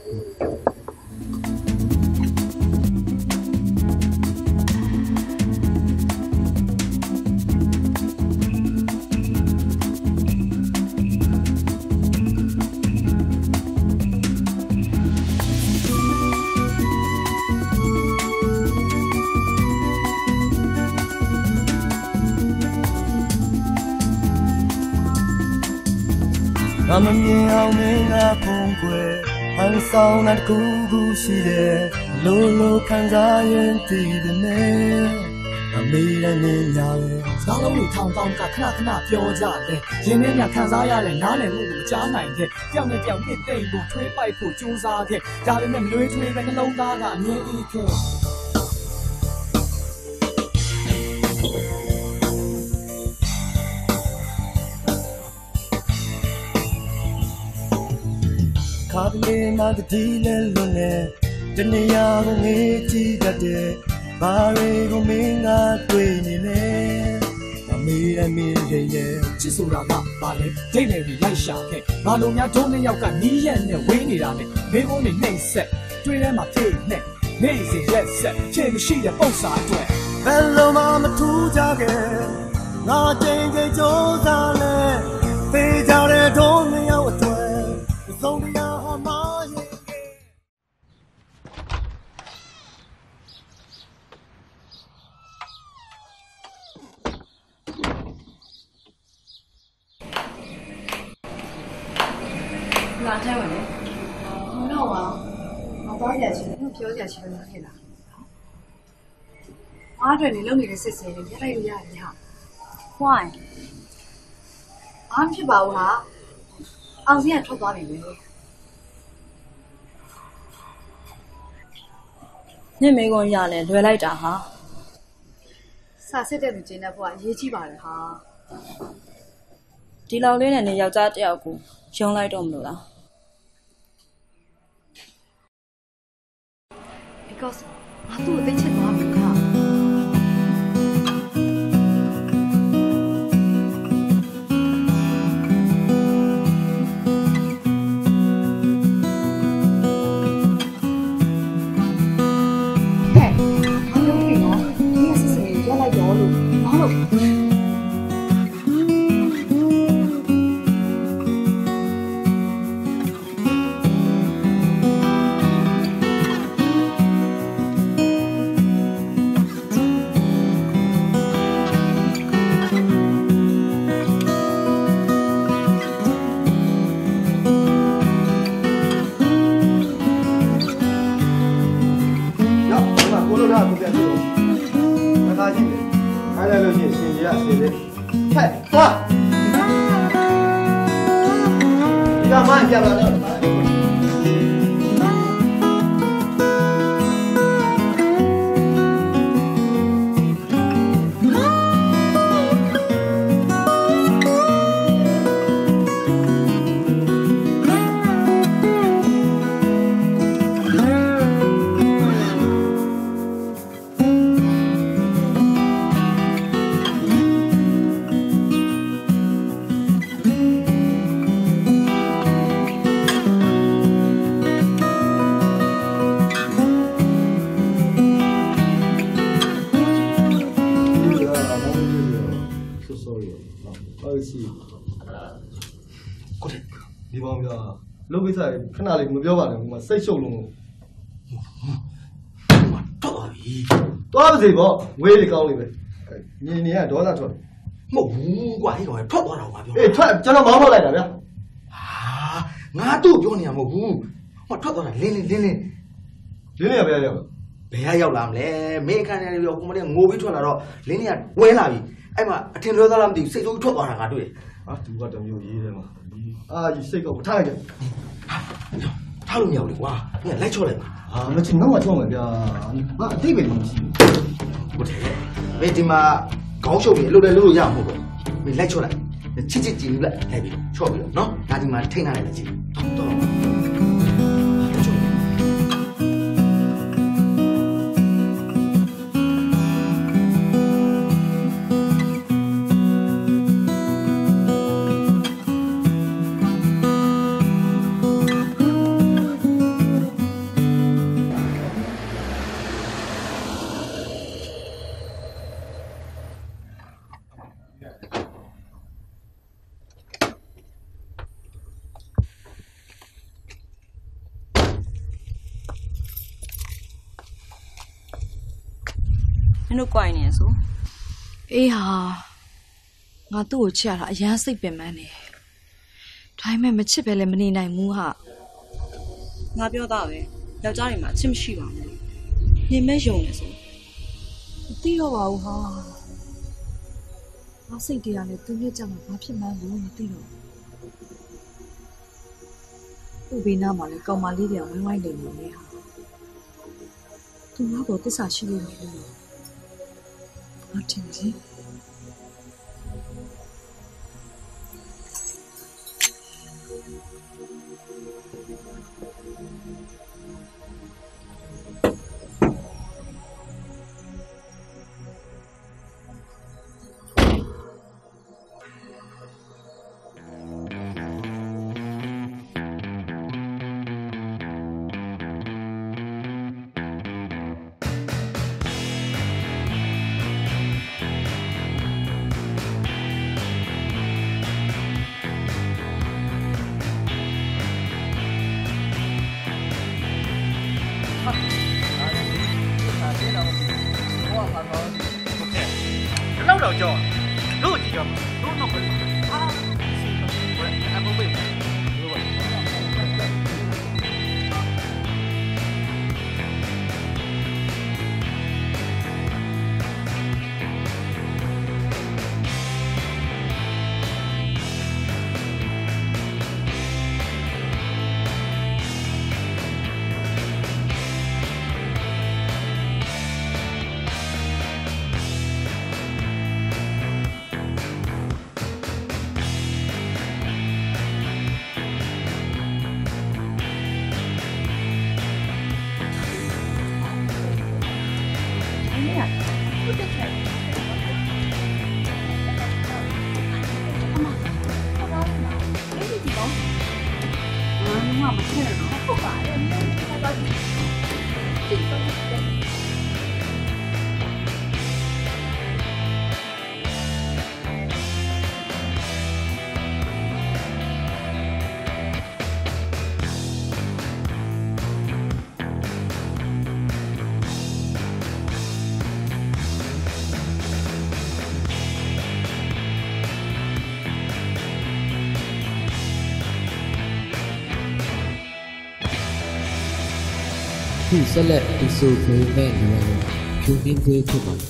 ငါမမြင်အောင်မင်းကဖုံးကွယ်ဟန်ဆောင်တဲ့ကူကူရှိတယ်လိုလိုခံစားရင်တည်တယ်အမေလည်းနေညာရဲ့စကားလုံးတွေထောင်တောင်းကခဏခဏပြောကြတယ်ရင်းနှီးမြခံစားရတဲ့နားလည်မှုကိုကြားနိုင်တဲ့ပြောင်းနဲ့ပြောင်းနှစ်သိမ့်ဖို့ထွေးပိုက်ဖို့ကြိုးစားခဲ့ဒါပေမဲ့မလွေးထွေးပဲနှလုံးသားကအမြဲအေးခဲ့ခါဒီမှာဒီလေလုံးနဲ့တနေရာကိုငေးကြည့်တတ်တယ်ဘာတွေကိုမင်းကတွေ့နေလဲအမေအမေလေးရဲ့ချစ်ဆိုတာကဘာလဲဒိတ်နေပြီးလိုက်ရှာခဲ့ဘာလို့များဒုံးနှစ်ယောက်ကနီးရက်နဲ့ဝင်းနေတာလဲမိဘနဲ့နှိမ့်ဆက်တွေ့ထဲမှာပြည့်နဲ့နေစီရက်ဆက်ချေမရှိတဲ့ပုံစံအတွက်ဘယ်လိုမှမထူးကြခဲ့ငါချိန်ချိန်ကြိုးစားလဲဖေးကြတဲ့ဒုံးနှစ်ယောက်အတွက်သုံးတရားဟာမရင်လာထဲဝင်လေမတော့ပါမသွားကြချင်ဘူးပြောကြချင်လို့ဖြစ်လာအားတွေနေလုံနေတဲ့စစ်စင်တွေပြလိုက်လို့ရတယ်ဟာ why အားဖြစ်ပါဘူးဟာအောင်စီကထွက်သွားပြီလေညမေကွန်ရလဲလွယ်လိုက်တာဟာစာစစ်တဲ့လူချင်းတဲ့ဘုရားအရေးကြီးပါတယ်ဟာဒီလောက်လေးနဲ့နေယောက်ျားတယောက်ကိုယုံလိုက်တော့မလို့လား because ငါသူ့ကိုသိချင်သွားပြီခါငဒီပေါင်းပြလုပ်ကိစ္စခဏလေးမပြောပါနဲ့ဟိုမှာစိတ်ရှုပ်လို့ထွက်သွားပြီသွားပါစေပေါ့ဝေးလေကောင်းလေးပဲနေနေကဒေါသထွက်မဟုတ်ဘူးကွာဟိကောင်ထွက်သွားတာကွာပြောအေးထွက်ကျွန်တော်မောင်းထုတ်လိုက်တာဗျာဟာငါတို့ပြောနေရမဟုတ်ဘူးဟောထွက်သွားတာလင်းလင်းလင်းလင်းလင်းလင်းကဘယ်ရောက်ဘယ်ရောက်လာမလဲမင်းခန်းထဲနေပြီးဟိုမလေးငိုပြီးထွက်လာတော့လင်းလင်းကဝဲလာပြီအဲ့မှာအထင်လွဲသွားလားမသိဘူးစိတ်ဆိုးထွက်သွားတာငါတွေ့ဟာသူကတမျိုးရေးတယ်မှာအာကြီးစိတ်ကောထားလိုက်ကြထားလို့မရဘူးလေကွာမင်းလိုက်ချော့လိုက်ပါဟာမချင်တော့မချော့မယ်ဗျာဟာအတိတ်ပဲမရှိဘူးဟုတ်တယ်မင်းဒီမှာခေါင်းရှုပ်ပြီးအလုပ်လည်းလုပ်လို့ရမှာမဟုတ်ဘူးမင်းလိုက်ချော့လိုက်ချစ်ချစ်ကြည့်လိုက်လိုက်ပြီးချော့ပြီးတော့နော်ဒါဒီမှာထိန်းထားလိုက်ကြည့်တော့တော့မင်းတို့ကြွိုင်နေဆိုအေးဟာငါသူ့ကိုချစ်ရတာအရန်စိတ်ပင်ပန်းနေဒါပေမဲ့မချစ်ပဲလည်းမနေနိုင်ဘူးဟာငါပြောတာပဲယောက်ျားတွေမှာချစ်မရှိပါဘူးနေမဲ့ယုံနေဆိုမသိတော့ပါဘူးဟာငါစိတ်တရားနဲ့သူနဲ့ကြောက်မှာဘာဖြစ်မှန်းလို့မသိတော့ဘူးဘေးနားမှာလည်းကောင်မလေးတွေဝိုင်းဝိုင်းနေနေဟာသူငါ့ကိုသစ္စာရှိလို့မလို့ငါထင်ကြီးလောက်တော့ကြောက်လို့ကြည့်ကြမှာလို့တော့ပဲအာဘယ်အပေါ်ပဲလို့ပါခုဆက်လက်ဒီဆိုပေးမဲ့လူတွေဖြူပြင်းခွေးဖြစ်ပါတယ်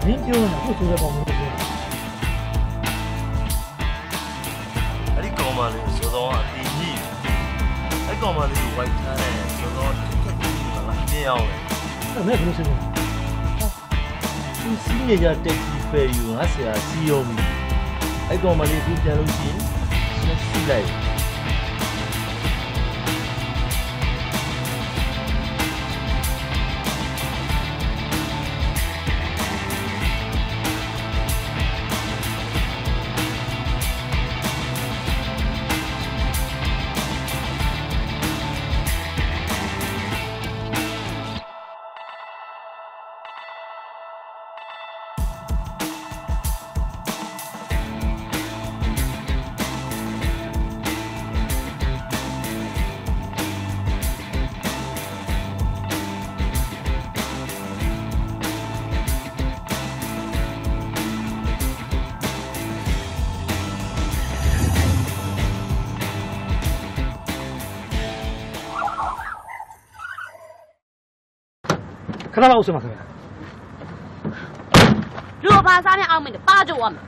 မင်းပြောတာဟုတ်ဆိုတဲ့ကောင်မလို့ပြောအဲ့ဒီကောင်မလေးကိုစောစောအတီးကြီးအဲ့ကောင်မလေးကိုဝိုက်ထားတယ်စောစောတစ်ချက်ကြည့်ပါလားမြင်အောင်လေအဲ့မဲ့ဘယ်လိုလုပ်လဲသူစီးနေကြတက်ကြီးဖယ်ယူငါဆရာစီယုံပြီအဲ့ကောင်မလေးကိုပြန်လို့ရှိရင်လက်စီလိုက်ခဏလောက်ဆက်ပါခင်ဗျာလူဘာစားနဲ့အောင်မင်းပါကြွားမယ်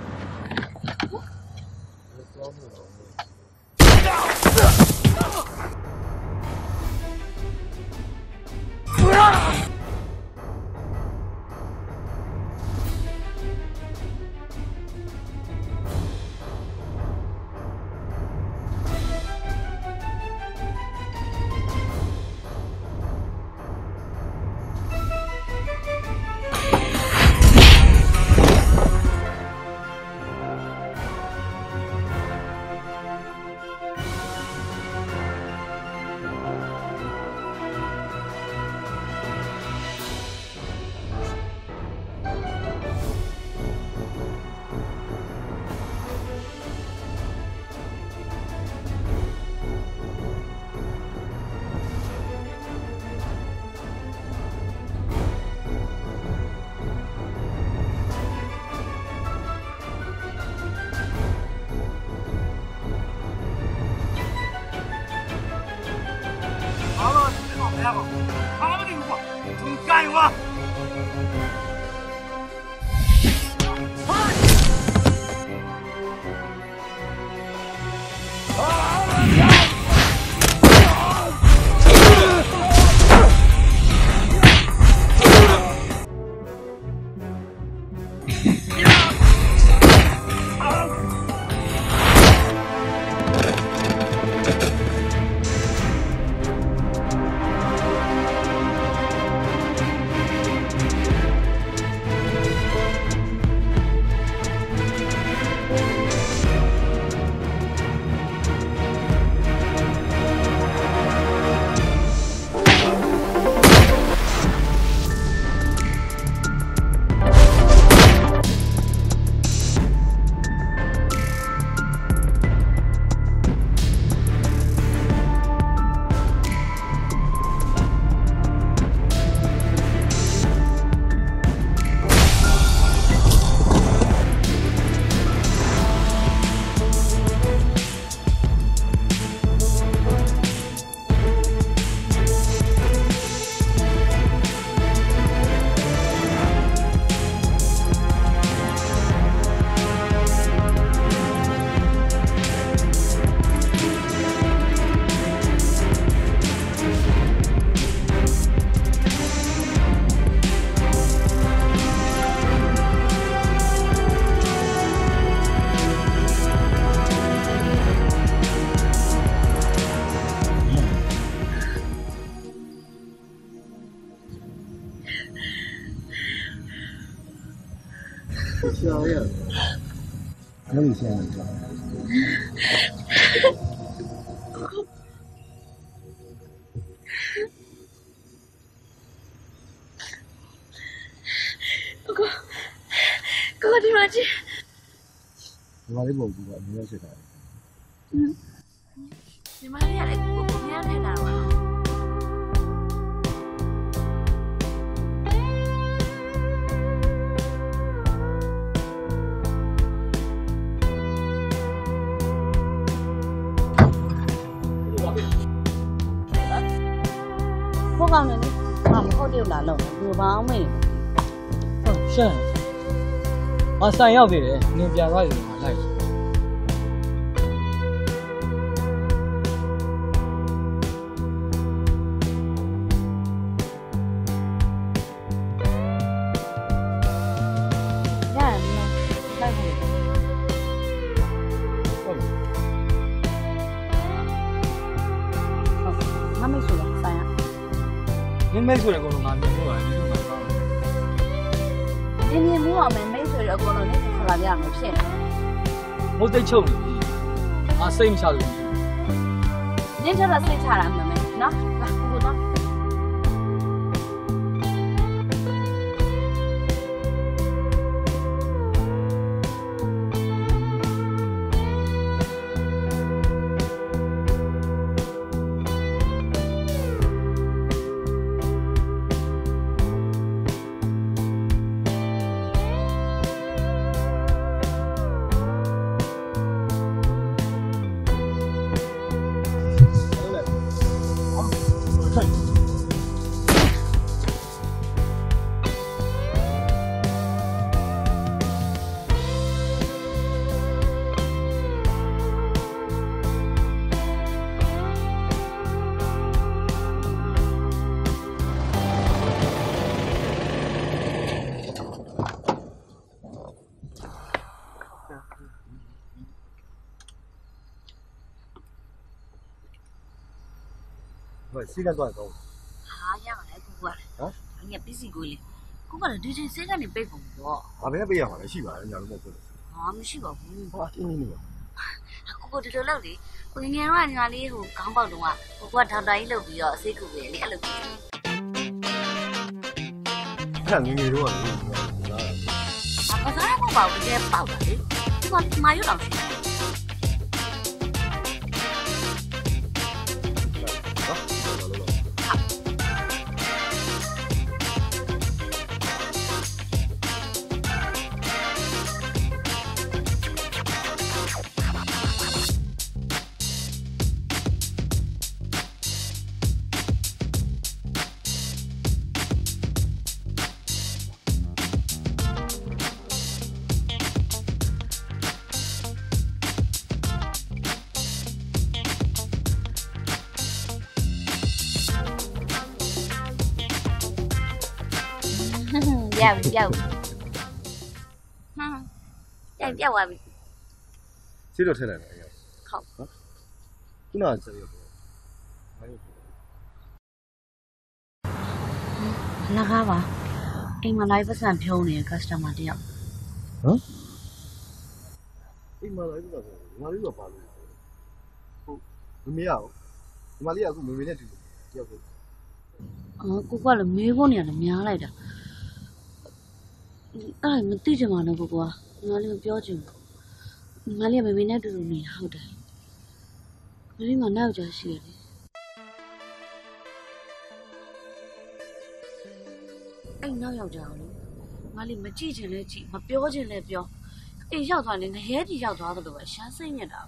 小呀，那你先来。 哥哥，哥哥，听说这， 我的宝贝啊，你要谁来？ 嗯，你妈也来，我我明天才来吧。 ဘုကောင်းနေငါမဟုတ်တယ်လားလုံးဘူးဘာမှမင်းရှင့်။အဆိုင်ရောက်သေးတယ်။နင်ပြန်သွားပြီမှာလိုက်။ မိတ်ဆွေအကုန်လုံးငါမြင်လို့ရတယ်ဒီလိုမှကောင်းတယ်နင်မြင်မှုအောင်မယ်မိတ်ဆွေတွေအကုန်လုံးနဲ့ခလာပြအောင်ဖြစ်နေမိုးသိချုပ်နေပြီငါစိတ်မချလို့နင်ထက်စိတ်ချတာမှန်မယ်နော်လာကိုတော့စီးကတော့ကောင်းဟာရပါလေကိုကဟမ်ငါပစ္စည်းကိုလေကိုကလည်းဒီချိန်စိတ်ကနေပိတ်ကုန်တော့။ဘာပဲပေးရမှာလဲရှိပါတယ်ညာလို့မဟုတ်ဘူးဟာမရှိပါဘူး။ဟာတင်းနေနေပါကိုကိုဒီလိုလုပ်လေကိုငယ်တော့ညီမလေးဟိုခေါင်းပေါက်တော့ကိုကဒေါက်တာကြီးလုပ်ပြီးတော့အစိတ်ကူပဲလေအဲ့လိုပြီး။အဲ့ငငယ်တော့ကလေကစားရမှာပါဘူးတကယ်ပေါက်တာလေဒီမှာမာရွတ်အောင်ရှိတယ် ရောက်ရောက်ဟမ်ရောက်ရောက်ပါပြီ။စီးတော့ထည့်လိုက်တယ်။ဟုတ်ခုနကဆက်ရပေါ့။လာကားပါအိမ်မှာ live ပတ်စံဖြုံးနေတဲ့ customer တယောက်ဟမ်အိမ်မှာလည်းအဲ့ဒါဆိုငါလေးကပါလို့ဟုတ်မမေရအောင်ဒီမလေးကအခုမေမေနဲ့တူတယ်တယောက်ပဲအော်ကိုကလည်းမေးဖို့နေရတယ်များလိုက်တာအဲ့ဒါမသိချင်ပါနဲ့ကိုကငါလေးမပြောချင်ဘူးငါလေးကမေမေနဲ့တူတူနေတာဟုတ်တယ်မေမေကနောက်ကြရှိတယ်အဲ့နောက်ယောက်ျားကိုငါလေးမကြည့်ချင်လဲကြည့်မပြောချင်လဲပြောအိမ်ရောက်သွားနေငရဲကြီးရောက်သွားတယ်လို့ပဲရှားစိတ်ညစ်တာပဲ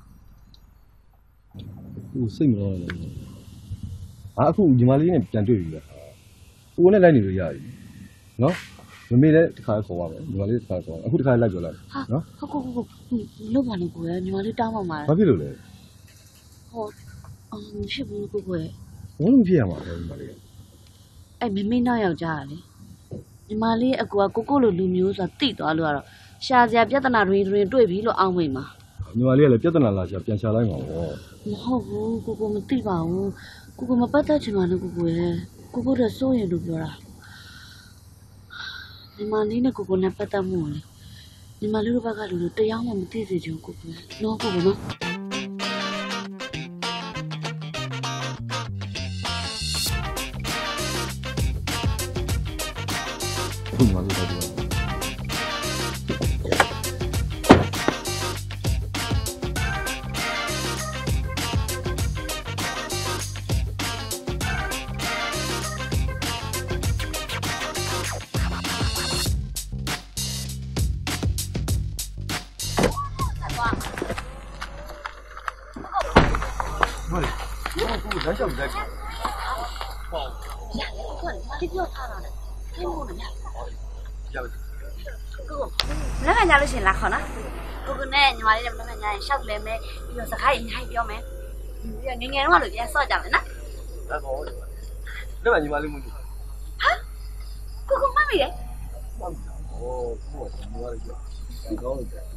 သူစိတ်မလို့လည်းဟာအခုညီမလေးနဲ့ပြန်တွေ့ပြီလားကိုနဲ့လိုက်နေလို့ရပြီနော်မမေလည်းတစ်ခါခေါ်ပါမယ်ညီမလေးတစ်ခါခေါ်အခုတစ်ခါလိုက်ပြောလိုက်နော်ဟုတ်ကိုကိုကိုလို့ပါလို့ကိုရညီမလေးတောင်းပါမှာဘာဖြစ်လို့လဲဟောအော်မရှိဘူးကိုကိုရဘာလို့ဖြစ်ရမှာလဲညီမလေးအဲ့မမေနောက်ယောက်ျားလေညီမလေးအကူကကိုကိုလိုလူမျိုးဆိုတာတိသွားလို့ကတော့ရှာစရာပြဿနာတွေတွေတွေ့ပြီလို့အောင်းမိမှာညီမလေးကလည်းပြဿနာလာရှာပြန်ရှာလိုက်မှာပေါ့မဟုတ်ဘူးကိုကိုမသိပါဘူးကိုကိုမပတ်သက်ချင်ပါနဲ့ကိုကိုရကိုကိုတော့စိုးရင်လို့ပြောတာညီမလေးနဲ့ကိုကိုနဲ့ပတ်သက်မှုလေညီမလေးတို့ဘက်ကလူတို့တရားမှမသိစေချင်ကိုကိုနော်ကိုကိုနော်ခုညီမလေးတော့ပြောလမ်းလျှောက်လိုက်ပါဟုတ်ရခွန်းမလေးပြောထားတာလေခင်းဖို့လည်းရပါကိုကိုလက်ခံကြလို့ရှင်လာခေါ်နော်ကိုကိုနဲ့ညီမလေးနဲ့လက်ခံကြရင်ရှောက်လဲမယ်ပြီးတော့စကားအများကြီးပြောမယ်ပြီးတော့ငငယ်တော့လို့ပြန်ဆော့ကြမယ်နော်အဲ့ဘောလက်ခံညီမလေးမှုဟာကိုကိုမမေရဲ့ဟောဟောညီမလေးကြောဒီကောင်းလို့ဟာ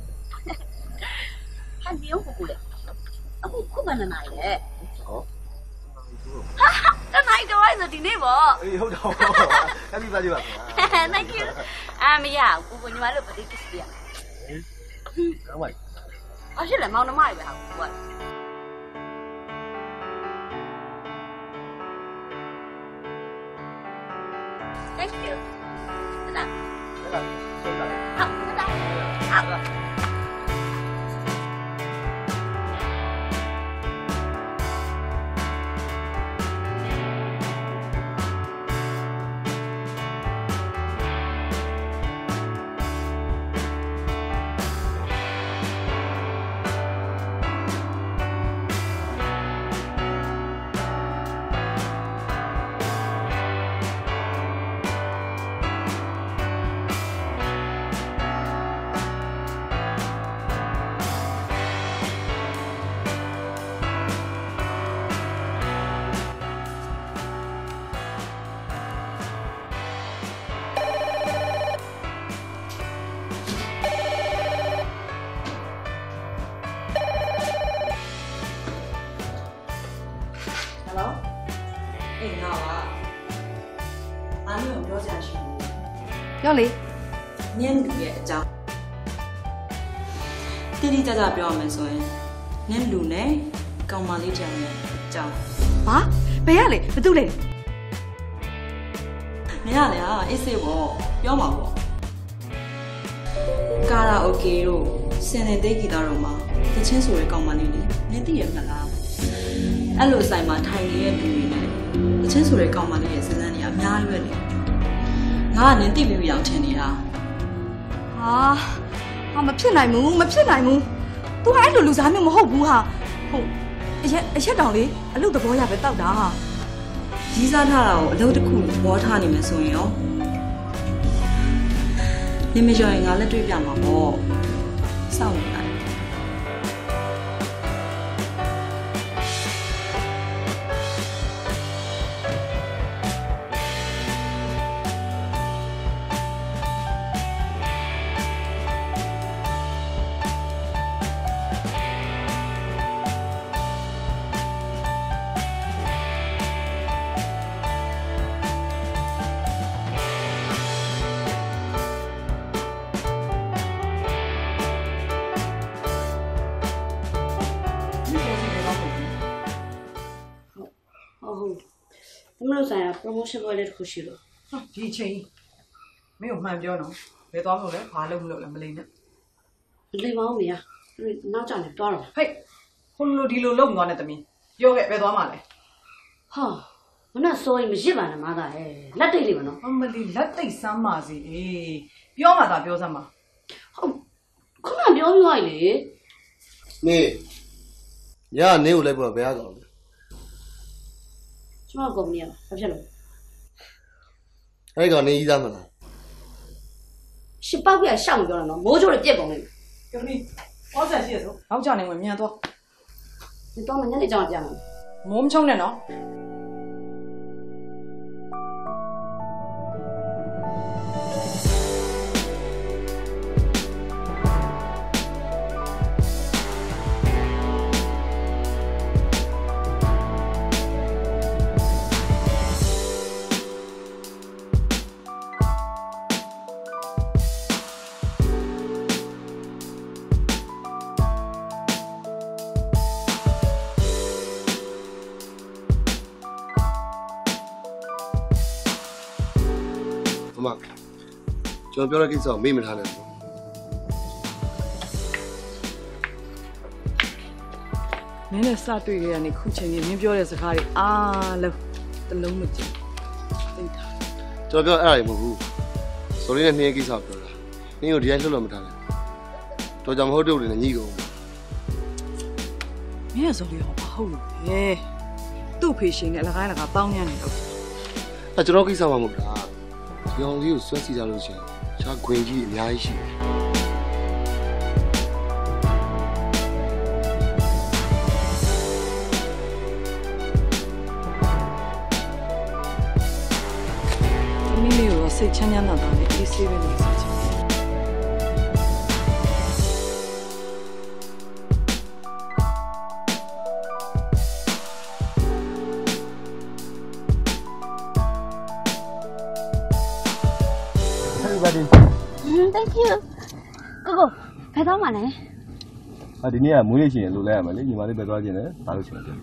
ဒီကိုကိုလေအခုခုမနနိုင်လေဟောတနိုင်တော့အဲ့ဆိုဒီနေ့ပေါ့အေးဟုတ်တော့ Happy birthday ပါခင်ဗျာ Thank you အာမရကိုကိုညီမတို့ဗတိကစ်ပြရဟေးကောင်းပါ့အဖြစ်လေမောင်နှမတွေပဲဟာကိုက Thank you တနာတနာဟုတ်တာဟုတ်တာဟုတ်ပြောလေနင်းလူရဲ့အကြောင်းတိတိကျကျပြောရမယ်ဆိုရင်နင်းလူနဲ့ကောင်မလေးကြောင်ရဲ့အကြောင်းဟာဘယ်ရလဲဘာတူလဲမရလေဟာအေးစေးပေါ့ပြောမှာပေါ့ကာရာအိုကေတို့စင်နေတေးဂီတာတို့မှာတချင်းဆိုတဲ့ကောင်မလေးလေနင်းသိရမလားအဲ့လိုဆိုင်မှာထိုင်နေတဲ့လူတွေနဲ့တချင်းဆိုတဲ့ကောင်မလေးရဲ့စဉ်းစားနေအများကြီးပဲလေငါကနင်းသိပြီးပြီအောင်ထင်နေတာဟာဟာမဖြစ်နိုင်ဘူးမဖြစ်နိုင်ဘူး तू အဲ့လိုလူစားမျိုးမဟုတ်ဘူးဟာဟုတ်အရက်အရက်တောင်လေအလုပ်သဘောရပဲတောက်တာဟာကြီးစားထားတာကိုအလုပ်တစ်ခုမောထားနေမယ်ဆိုရင်ရောနင်းမကျော်ရင်ငါလက်တွေ့ပြမှာပေါ့စောင့်နေမလို့ဆိုင်ရာ promotion ပွဲလေးတစ်ခုရှိလို့ဟာဒီချိန်မင်းကိုမှန်ပြောနော်ဘယ်သွားမလို့လဲဘာလုပ်မလို့လဲမလိမ့်နဲ့မလိမ့်ပါဘူးမရနောက်ကျနေတွားတော့ဟဲ့ဟိုလိုဒီလိုလုပ်သွားနေတမီးပြောခဲ့ဘယ်သွားမှာလဲဟာမနဲ့စိုးရင်မရစ်ပါနဲ့မသားရဲ့လက်တိတ်လေးမနော်အမလီလက်တိတ်စမ်းပါစီအေးပြောမှသာပြောစမ်းပါဟုတ်ခုနပြောပြီးသွားပြီလေနေညနေကိုလိုက်ဖို့ဘယ်ဟာကောင်လဲကျမကုမ္ပဏီကဘာဖြစ်လို့အဲ့ကောင်နေကြီးသားမလားရှစ်ပေါက်ပြရှောက်မပြောတော့နော်မိုးချိုးတွေပြက်ကုန်လိမ့်မယ်ကမီဟောဆက်ရှိရစို့နောက်ကြနေဝင်မြန်သွားဒီတော့မညနေကြောင်ပြန်မယ်မိုးမချုံနဲ့နော်ကျွန်တော်ပြောတဲ့ကိစ္စကိုမေ့မထားနဲ့နင်းနဲ့စတွေ့ရတဲ့နေ့ခုချိန်ကြီးမင်းပြောတဲ့စကားတွေအားလုံးတစ်လုံးမကြည့်သိတာကျွန်တော်ပြောအဲ့ဒါတွေမဟုတ်ဘူးဆိုလေးနဲ့နှင်းကိစ္စပြောတာနှင်းကိုဒီတိုင်းလှုပ်လို့မထားနဲ့တော်ကြောင်မဟုတ်တော့တယ်နဲ့ညှိကုန်မင်းဆိုလေးဟောမဟုတ်လို့ဟဲ့သူ့ဖေရှင်နဲ့အလကားလကားပေါင်းညံ့နေတော့အဲ့ကျွန်တော်ကိစ္စမှမဟုတ်တာဒီအောင်လေးကိုဆွဲစီကြလို့ရှိရင်ရခြားခွင့်ကြီးအများကြီးရှိတယ်သမီးလေးကိုစိတ်ချမ်းချမ်းသာသာနဲ့အေးဆေးပဲနေစေချင်တယ် Thank you. Cô cô, phải đó mà này. À đi nè, muốn đi chuyện lùi lại mà lấy nhưng mà đi về đó chuyện đấy, tao được chuyện đấy.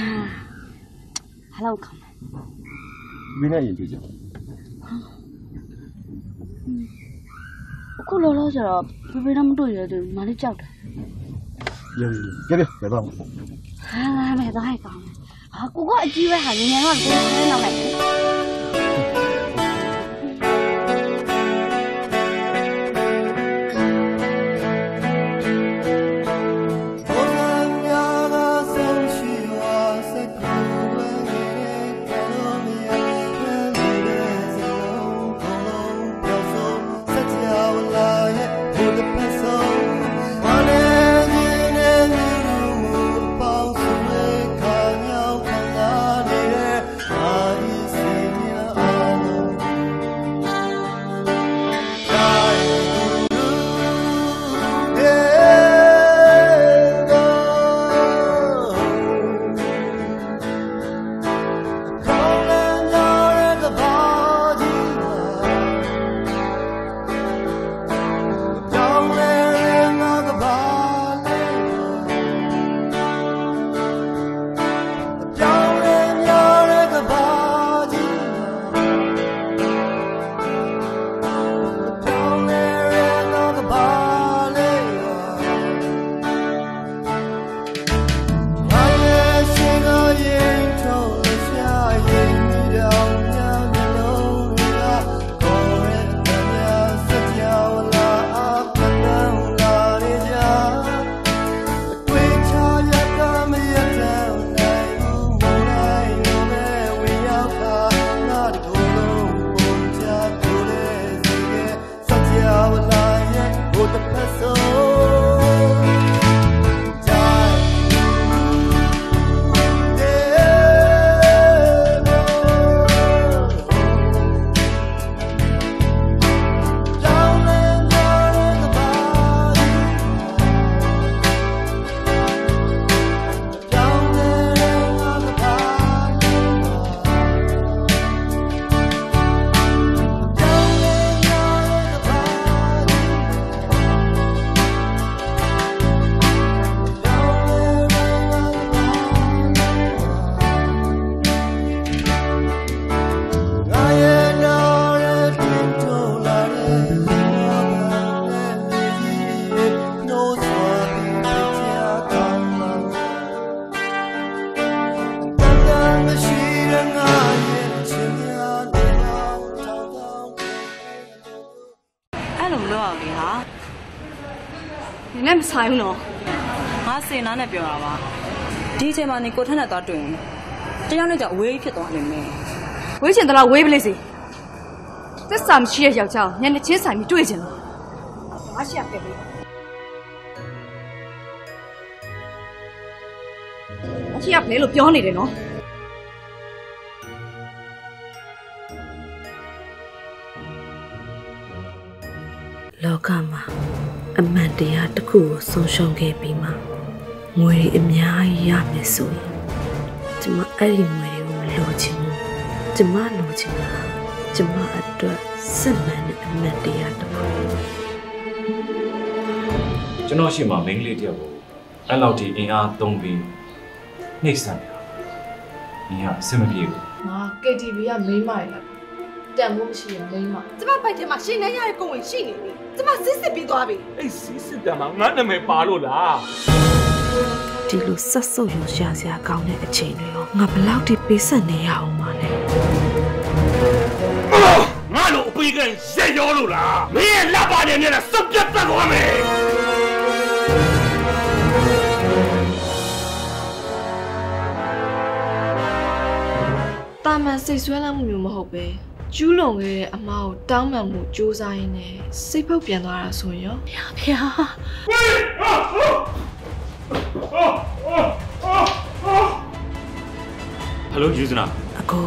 Hello không? Bên này gì chứ? Cô lo lo rồi, bây giờ mình đuổi rồi mà đi chào. Giờ giờ giờ về đó. À, về đó hay không? À, cô có chi vậy hả? Nghe nói cô nói nào này? Nem sai no. Ngã xe nó này biểu à ba. Đi chơi mà này cô thân là tao tuyển. Cái nhau này chả quêဖြစ်toàn lên mẹ. Quê chuyện tao là quê bên gì? Thế sao mà chia giàu giàu, nhân chia sẻ mình đuổi chừng. Má chia cái gì? Má chia cái lục gió này đấy nó. Lokama. အမှန်တရားတစ်ခုကိုဆုံးရှုံးခဲ့ပြီးမှငွေအများကြီးရမယ်ဆိုရင်ကျမအဲ့ဒီငွေတွေကိုမလိုချင်ဘူးကျမလိုချင်တာကျမအတွက်စစ်မှန်တဲ့အမှန်တရားတစ်ခုကျွန်တော်ရှိမှမိန်းကလေးတယောက်ကိုအဲ့လောက်ထိအင်အားသုံးပြီးနှိပ်စက်နေတာ။ညီကအဆင်မပြေဘူး။ငါ K T V ကမိန်းမရလား။တန်ဖို့မရှိရင်မိန်းမ။ကျမပိုက်ထဲမှာရှင်နေရတဲ့ကိုဝင်ရှိနေပြီ။ကျမစစ်စစ်ပြီးသွားပြီ။အေးစစ်စစ်တမ်းမှာငါနာမည်ပါလို့လား။ဒီလိုဆက်ဆုပ်ရရှာစရာကောင်းတဲ့အချိန်တွေရောငါဘယ်လောက်ထိပေးဆက်နေရအောင်မလဲ။ငါလိုအပေးကန်ရက်ရောလို့လား။မင်းရဲ့လက်ပါနေနဲ့စုပ်ပြတ်သက်သွားမယ်။တာမန်စိတ်ဆွဲလမ်းမှုမျိုးမဟုတ်ပဲကျူးလွန်ခဲ့တဲ့အမားကိုတောင်းပန်မှုစူးစမ်းရင်းနဲ့စိတ်ဖောက်ပြန်သွားတာဆိုရင်ရောဖေဟာဟယ်လိုယူဇနာအကို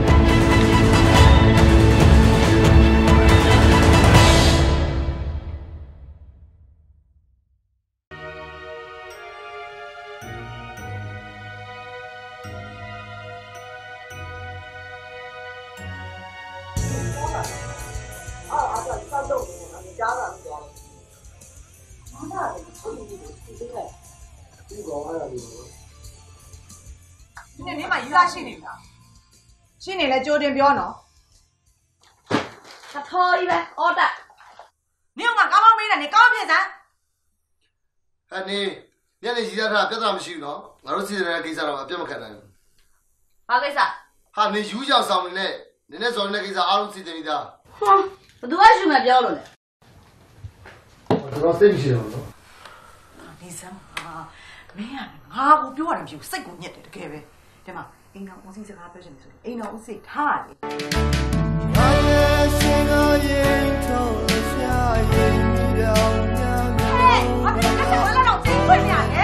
你你妈遇到心里了，心里来九点表呢。 他讨厌呗，好的。 你用我干嘛没了？你搞别噻？ 哎你，你那现在他别咱们去了，我说现在给啥了？别么看了。 啥给啥？ 哈，你又讲上面嘞？你那上面给啥？阿鲁记得没得？ 哼，我都爱去买表了嘞。 我知道谁不行了。 你什么？没呀，我我表人就谁过年的给呗，对吗？应该我是这个表现的，应该我是他的。 穿越千个烟头下烟了呀。 哎，我跟你讲，我那种真会呀嘞。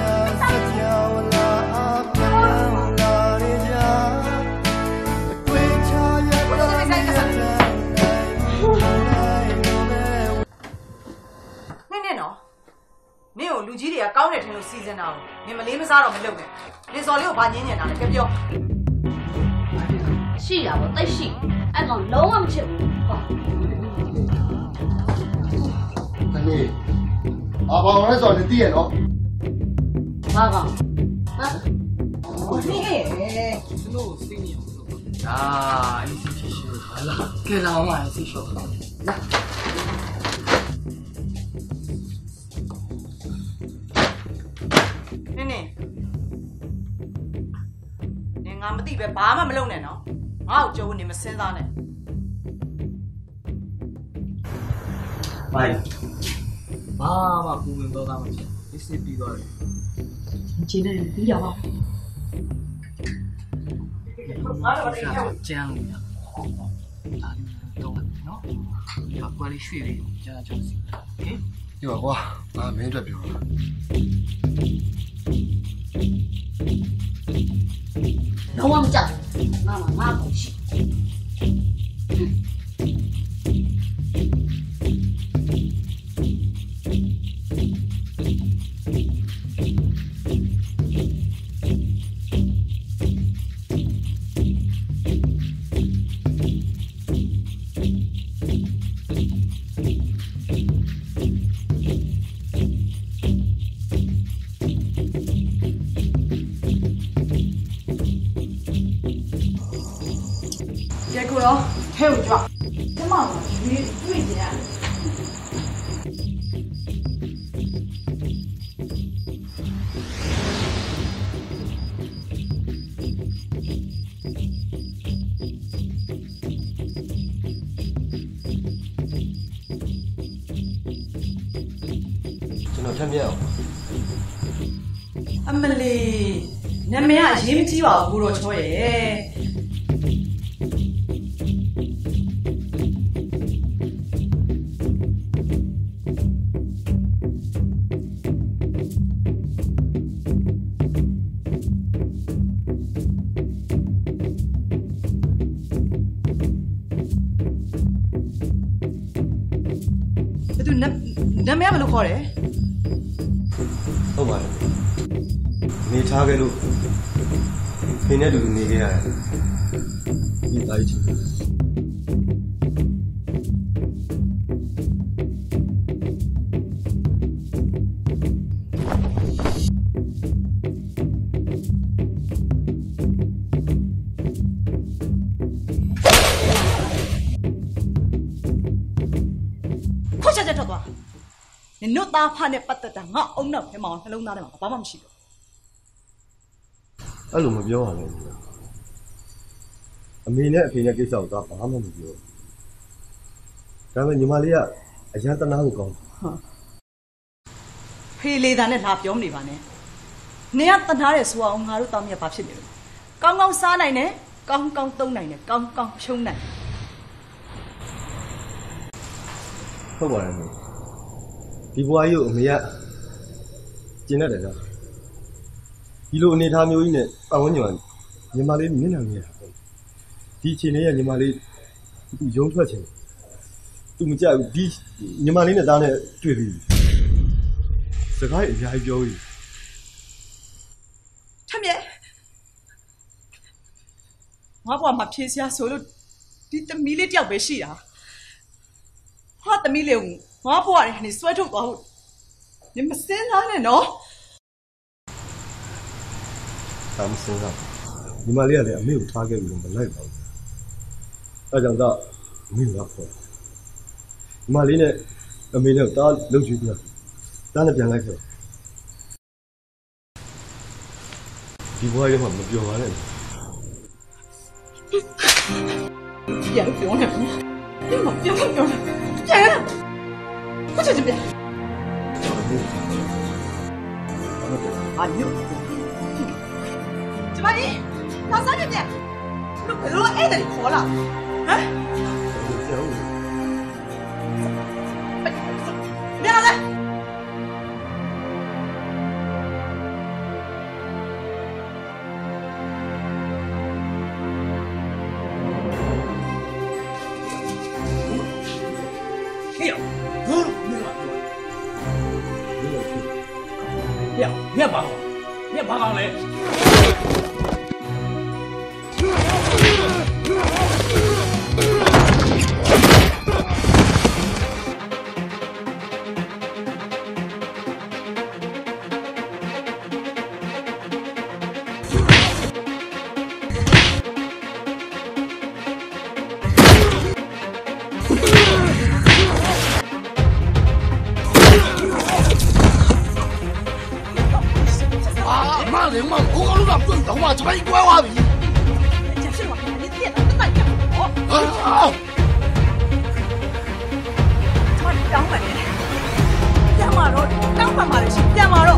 你有လူကြီးတွေကကောင်းတယ်ထင်လို့စီစဉ်တာကိုနင်မလေးမစားတော့မလုပ်နဲ့နင်စော်လေးကိုဘာညင်းညင်တာလဲပြောပြောရှိရပါတိတ်ရှိအဲ့ကောင်လုံးဝမချစ်ဘူးဟော哎你，阿爸我那时候你弟喏。 ဘာကောင်ဟာ我你什么生意啊？你是继续好了，给老妈继续好。来。 နင်းနင်းနင်ငါမသိပဲဘာမှမလုပ်နဲ့နော်ငါ့ကိုကြိုးနေမစင်းစားနဲ့ဘိုင်ဘာမှပူပင်တော့တာမဖြစ်အစ်စ်ပြီးသွားတယ်ကျင်းနေပြီးရပါငါတော့နေရကျန်းလို့ရဒါလေးတော့နော်ဒီကွာလေးရွှေ့လေးကြာကြာစီဟင်ဒီပါကွာငါမင်းအတွက်ပြောတာလုံးဝမကြောက်ငါမှငါ့ကိုရှိထဲကိုကြွကျမကရွေးတွေ့ကြရတယ်ကျွန်တော်ထပ်မြက်အောင်အမလီနာမည်ကအရေးမကြီးပါဘူးတော့ချောရဲ့နာမည်ဘယ်လိုခေါ်လဲဟုတ်ပါတယ်နေထားခဲ့လို့ဖေနဲ့တူတူနေခဲ့ရတယ်ဒီတိုင်းချင်ခွတ်ချက်ချက်ထွက်သွားနင်တို့သားဖနဲ့ပတ်သက်တာငါအုံနောက်ထဲမှာနှလုံးသားထဲမှာဘာမှမရှိဘူးအဲ့လိုမပြောပါနဲ့အမေနဲ့အဖေနဲ့ကိစ္စကိုတော့ဘာမှမပြောဒါပေမဲ့ညီမလေးကအရန်တနာကိုကောင်းဟာဖေးလေးသားနဲ့လာပြောနေပါနဲ့နင်ကတနာတယ်ဆိုအောင်ငါတို့တောင်းမြတ်ဘာဖြစ်နေလဲကောင်းကောင်းစားနိုင်တယ်ကောင်းကောင်းသုံးနိုင်တယ်ကောင်းကောင်းဖြုံးနိုင်ဟုတ်ပါတယ်မေဒီဘွားကြီးကိုအမေကကျင်းတတ်တယ်ကြာဒီလိုအနေထားမျိုးကြီးနဲ့ပတ်ဝန်းကျင်ညီမလေးမျက်နှာမြင်ရဒီအချိန်လေးကညီမလေးသူရုံထွက်ချင်သူမကြဘူးဒီညီမလေးနဲ့သားနဲ့တွေ့ပြီစကားအများကြီးပြောပြီထမြဲငါဘွားမှာဖြေစရာဆိုလို့ဒီသမီးလေးတယောက်ပဲရှိတာဟာသမီးလေးကိုငါဘွားရနေဆွဲထုတ်သွားဟုတ်你们谁拿的喏？ 他们身上，你妈练的没有他给我们来帮。那讲到没有那好，你妈练的没有打六局的，打那边来去。你不还有什么标完了？ 别了，不用了，别了，别了，别了，别了，我这这边。啊，你怎么你老三姐妹，都快都挨着你跑了，啊？别老来！哎呀，不，没了。别别拔好，别拔好嘞！ 怎么一乖娃比？ 这是我你电脑跟那一样好。啊！怎么两百年？两马肉，两百马的是两马肉。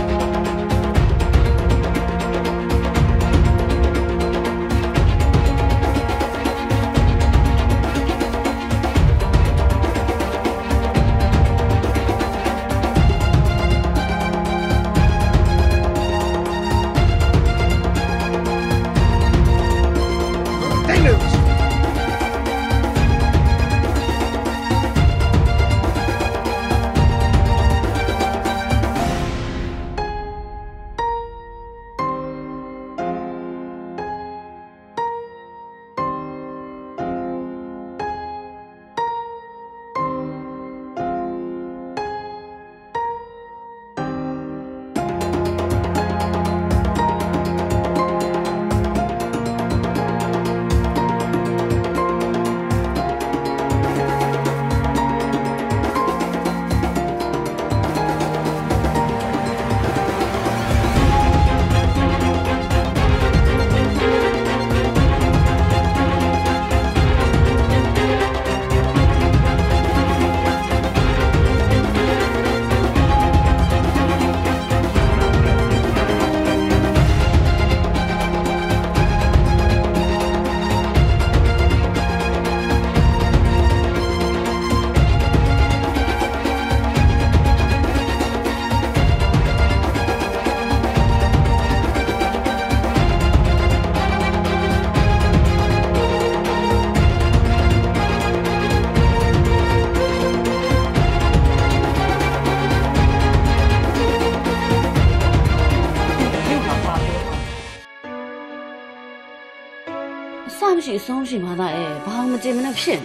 ရှိအဆုံးရှိမှသာရဲ့ဘာမှမကြင်မနဲ့ဖြစ်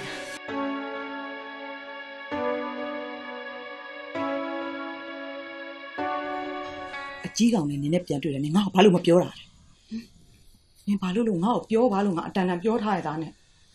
နေအကြီးကောင်နဲ့နင်းနဲ့ပြန်တွေ့တယ်နင်ငါ့ကိုဘာလို့မပြောတာလဲနင်ဘာလို့လို့ငါ့ကိုပြောပါလို့ငါအတန်တန်ပြောထားရတာနဲ့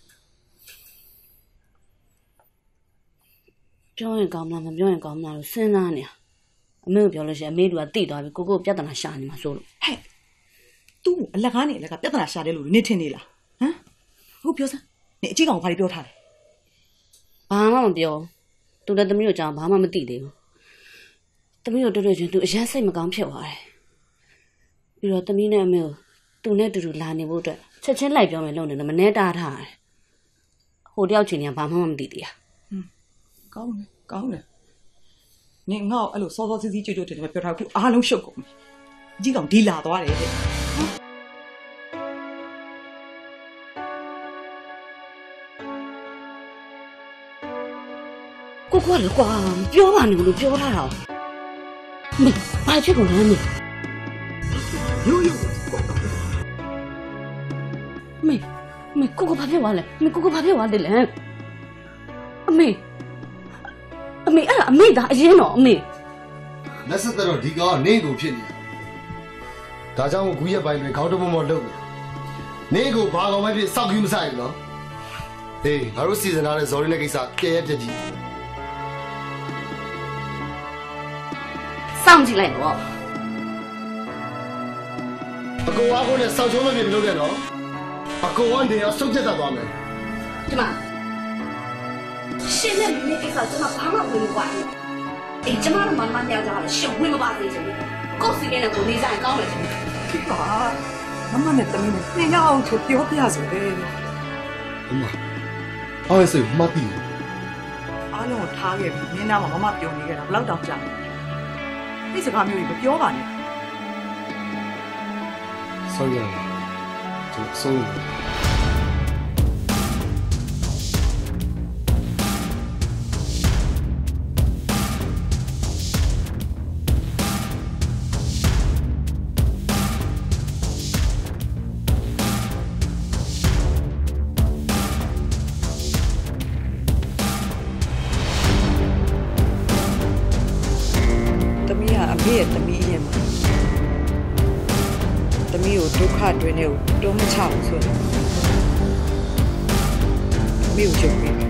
ပြောရင်ကောင်းမလားမပြောရင်ကောင်းမလားလို့စဉ်းစားနေအမေကိုပြောလို့ရှိရင်အမေတို့ကတိသွားပြီကိုကိုပြဿနာရှာနေမှာဆိုလို့ဟဲ့သူ့အလက်ကားနေအလက်ကပြဿနာရှာတယ်လို့နင်ထင်နေလားဟမ်ဟုတ်ပြောစမ်းနင်အကြီးကောင်ဘာတွေပြောထားလဲဘာမှမပြောသူလည်းသမီးတို့ကြောင့်ဘာမှမသိသေးဘူးသမီးတို့တွေ့တွေ့ချင်းသူအရန်စိတ်မကောင်းဖြစ်သွားတယ်ပြီးတော့သမီးနဲ့အမေကိုသူနဲ့တူတူလာနေဖို့အတွက်ချက်ချင်းလိုက်ပြောမယ်လို့နေတော့မနှဲတားထားတယ်ဟိုတယောက်ချင်းကဘာမှမသိသေးတာကောင်းတယ်ကောင်းတယ်နင်ငါ့အဲ့လိုစောစောစီးစီးကြွကြွတယ်ပြောထားခုအားလုံးရှုပ်ကုန်ပြီအကြီးကောင်ဒီလာသွားတယ်တဲ့ကိုကွာလေကွာပြောပါနဲ့လို့ပြောထားတာမေဘာဖြစ်ကုန်လဲမေရိုးရိုးမေမေကိုကိုဘာဖြစ်သွားလဲမေကိုကိုဘာဖြစ်သွားတယ်လဲအမေအမေအဲ့ဒါအမေဒါအရင်တော့အမေလက်ဆက်တော့ဒီကောင်ကနေကိုဖြစ်နေတာဒါကြောင့်ဂူရက်ပိုင်းတွေခေါင်းတမမောလုပ်နေကိုဘာကောင်မှဖြစ်စောက်ကြီးမဆိုင်ဘူးနော်ဟေးငါတို့စီစဉ်ထားတဲ့ဇော်ရင်းတဲ့ကိစ္စကဲရပြက်ကြီးစောင့်ကြည့်လိုက်တော့အကူအားကိုနဲ့စောက်ချုံးမပြလုပ်ခဲ့တော့အကူကနေရစုပ်ချက်တတ်သွားမယ်ဒီမှာရှင်းတဲ့မိမိကိစ္စကျွန်တော်ဘာမှဝင်မပါဘူးအေးကျွန်တော်မှမမှန်ကြတာရှင်းဝင်မပါသေးဘူးကိုယ်စီနဲ့ကိုနေစားကောင်းတယ်ဒီပါမမနဲ့တမီးနဲ့ပြင်ရအောင်သူပြောပြဆိုတယ်အမအားရစိတ်မှတ်ပြီအားလုံးကိုထားခဲ့ပြီမင်းနာမှာမမပြောနေခဲ့တာဘယ်လောက်တောင်ကြာလဲဒီစကားမျိုးကြီးမပြောပါနဲ့ sorry ကျွန်တော် sorry ရဲ့တမီးရဲ့မှာတမီးကိုဒုက္ခတွင်နေကိုတွန်းမချဘူးဆိုတော့တမီးကိုချုပ်ပြီး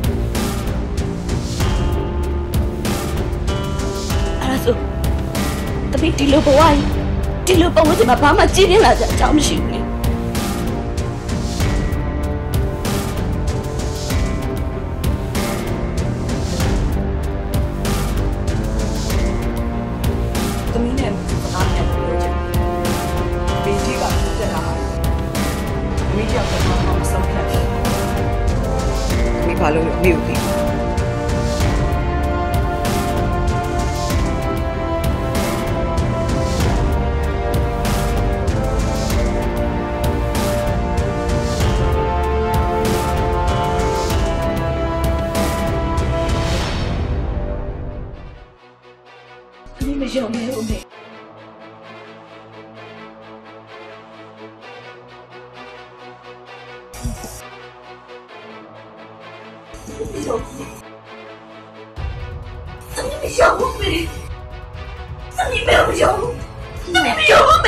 အဲ့ဒါဆိုတမီးဒီလိုဘဝကြီးဒီလိုဘဝကြီးမှာဘာမှကြည့်နေလာကြအကြောင်းမရှိဘူးလေဘာလို့လဲမြို့ကြီး你们有没有没？有，怎么没有没？怎么没有有？怎么没有没？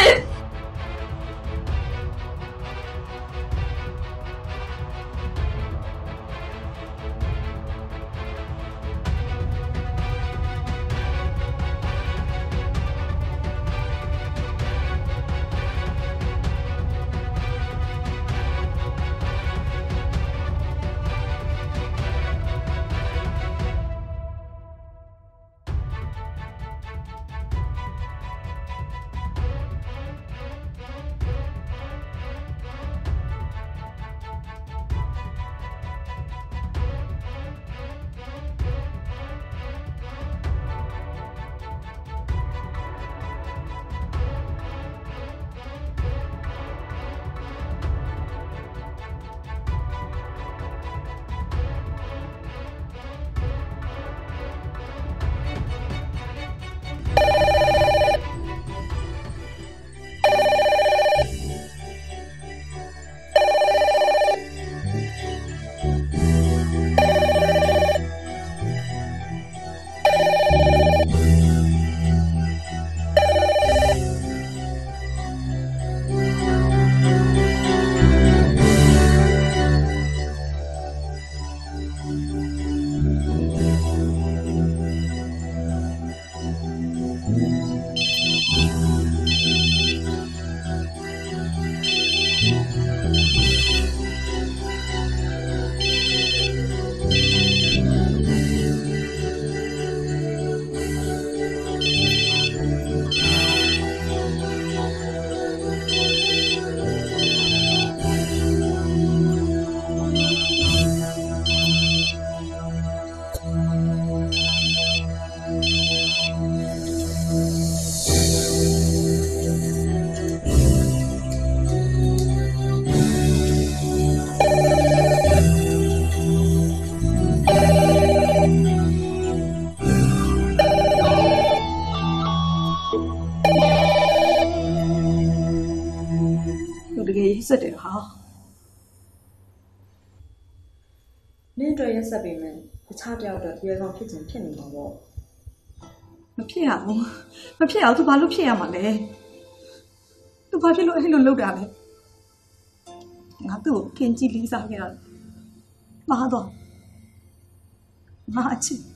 ရက်ဆက်ပေမဲ့တခြားတယောက်တော့ဒီကောင်ဖြစ်ခြင်းဖြစ်နေမှာပေါ့မဖြစ်ရဘူးမဖြစ်အောင်သူဘာလို့ဖြစ်ရမှာလဲသူဘာဖြစ်လို့အဲ့လိုလုပ်တာလဲငါသူ့ကိုခင်ကြည့်လေးစားခဲ့တာမာတော့မာချစ်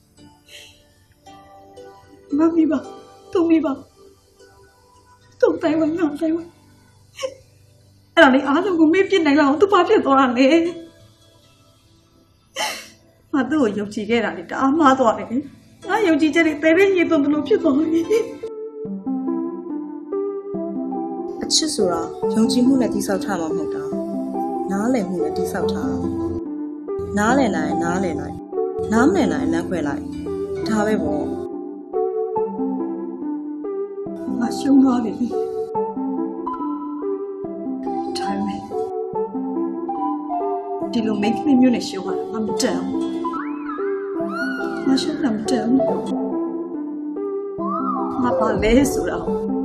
မမီပါသူမီပါသူတိုင်ဝငါတိုင်ဝအဲ့ဒါလေးအားလုံးကိုမေ့ပြစ်နိုင်လောက်သူဘာဖြစ်သွားတာလဲငါသူ့ကိုယုံကြည်ခဲ့တာလေတအားမှားသွားတယ်ငါယုံကြည်ချက်တွေတဲတဲ့ရေသွန်းလို့ဖြစ်သွားပြီအချစ်ဆိုတာယုံကြည်မှုနဲ့တိဆောက်ထားမှာမဟုတ်တာနားလည်မှုနဲ့တိဆောက်ထားနားလည်နိုင်နားလည်လိုက်နားမလည်နိုင်လမ်းခွဲလိုက်ဒါပဲပေါ့ငါရှုံးသွားပြီတိုင်းမယ်ဒီလိုမိတ်ကလေးမျိုးနဲ့ရှုံးရတာငါမတန်ဘူးငါရှုံးတာမတန်ဘူးငါပါလဲဆိုတာ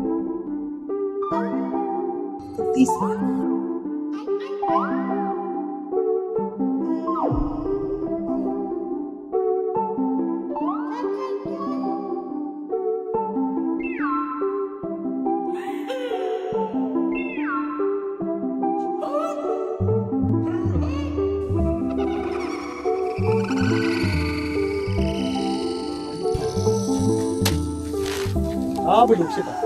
သိစရာအားဘယ်လိုဖြစ်တာ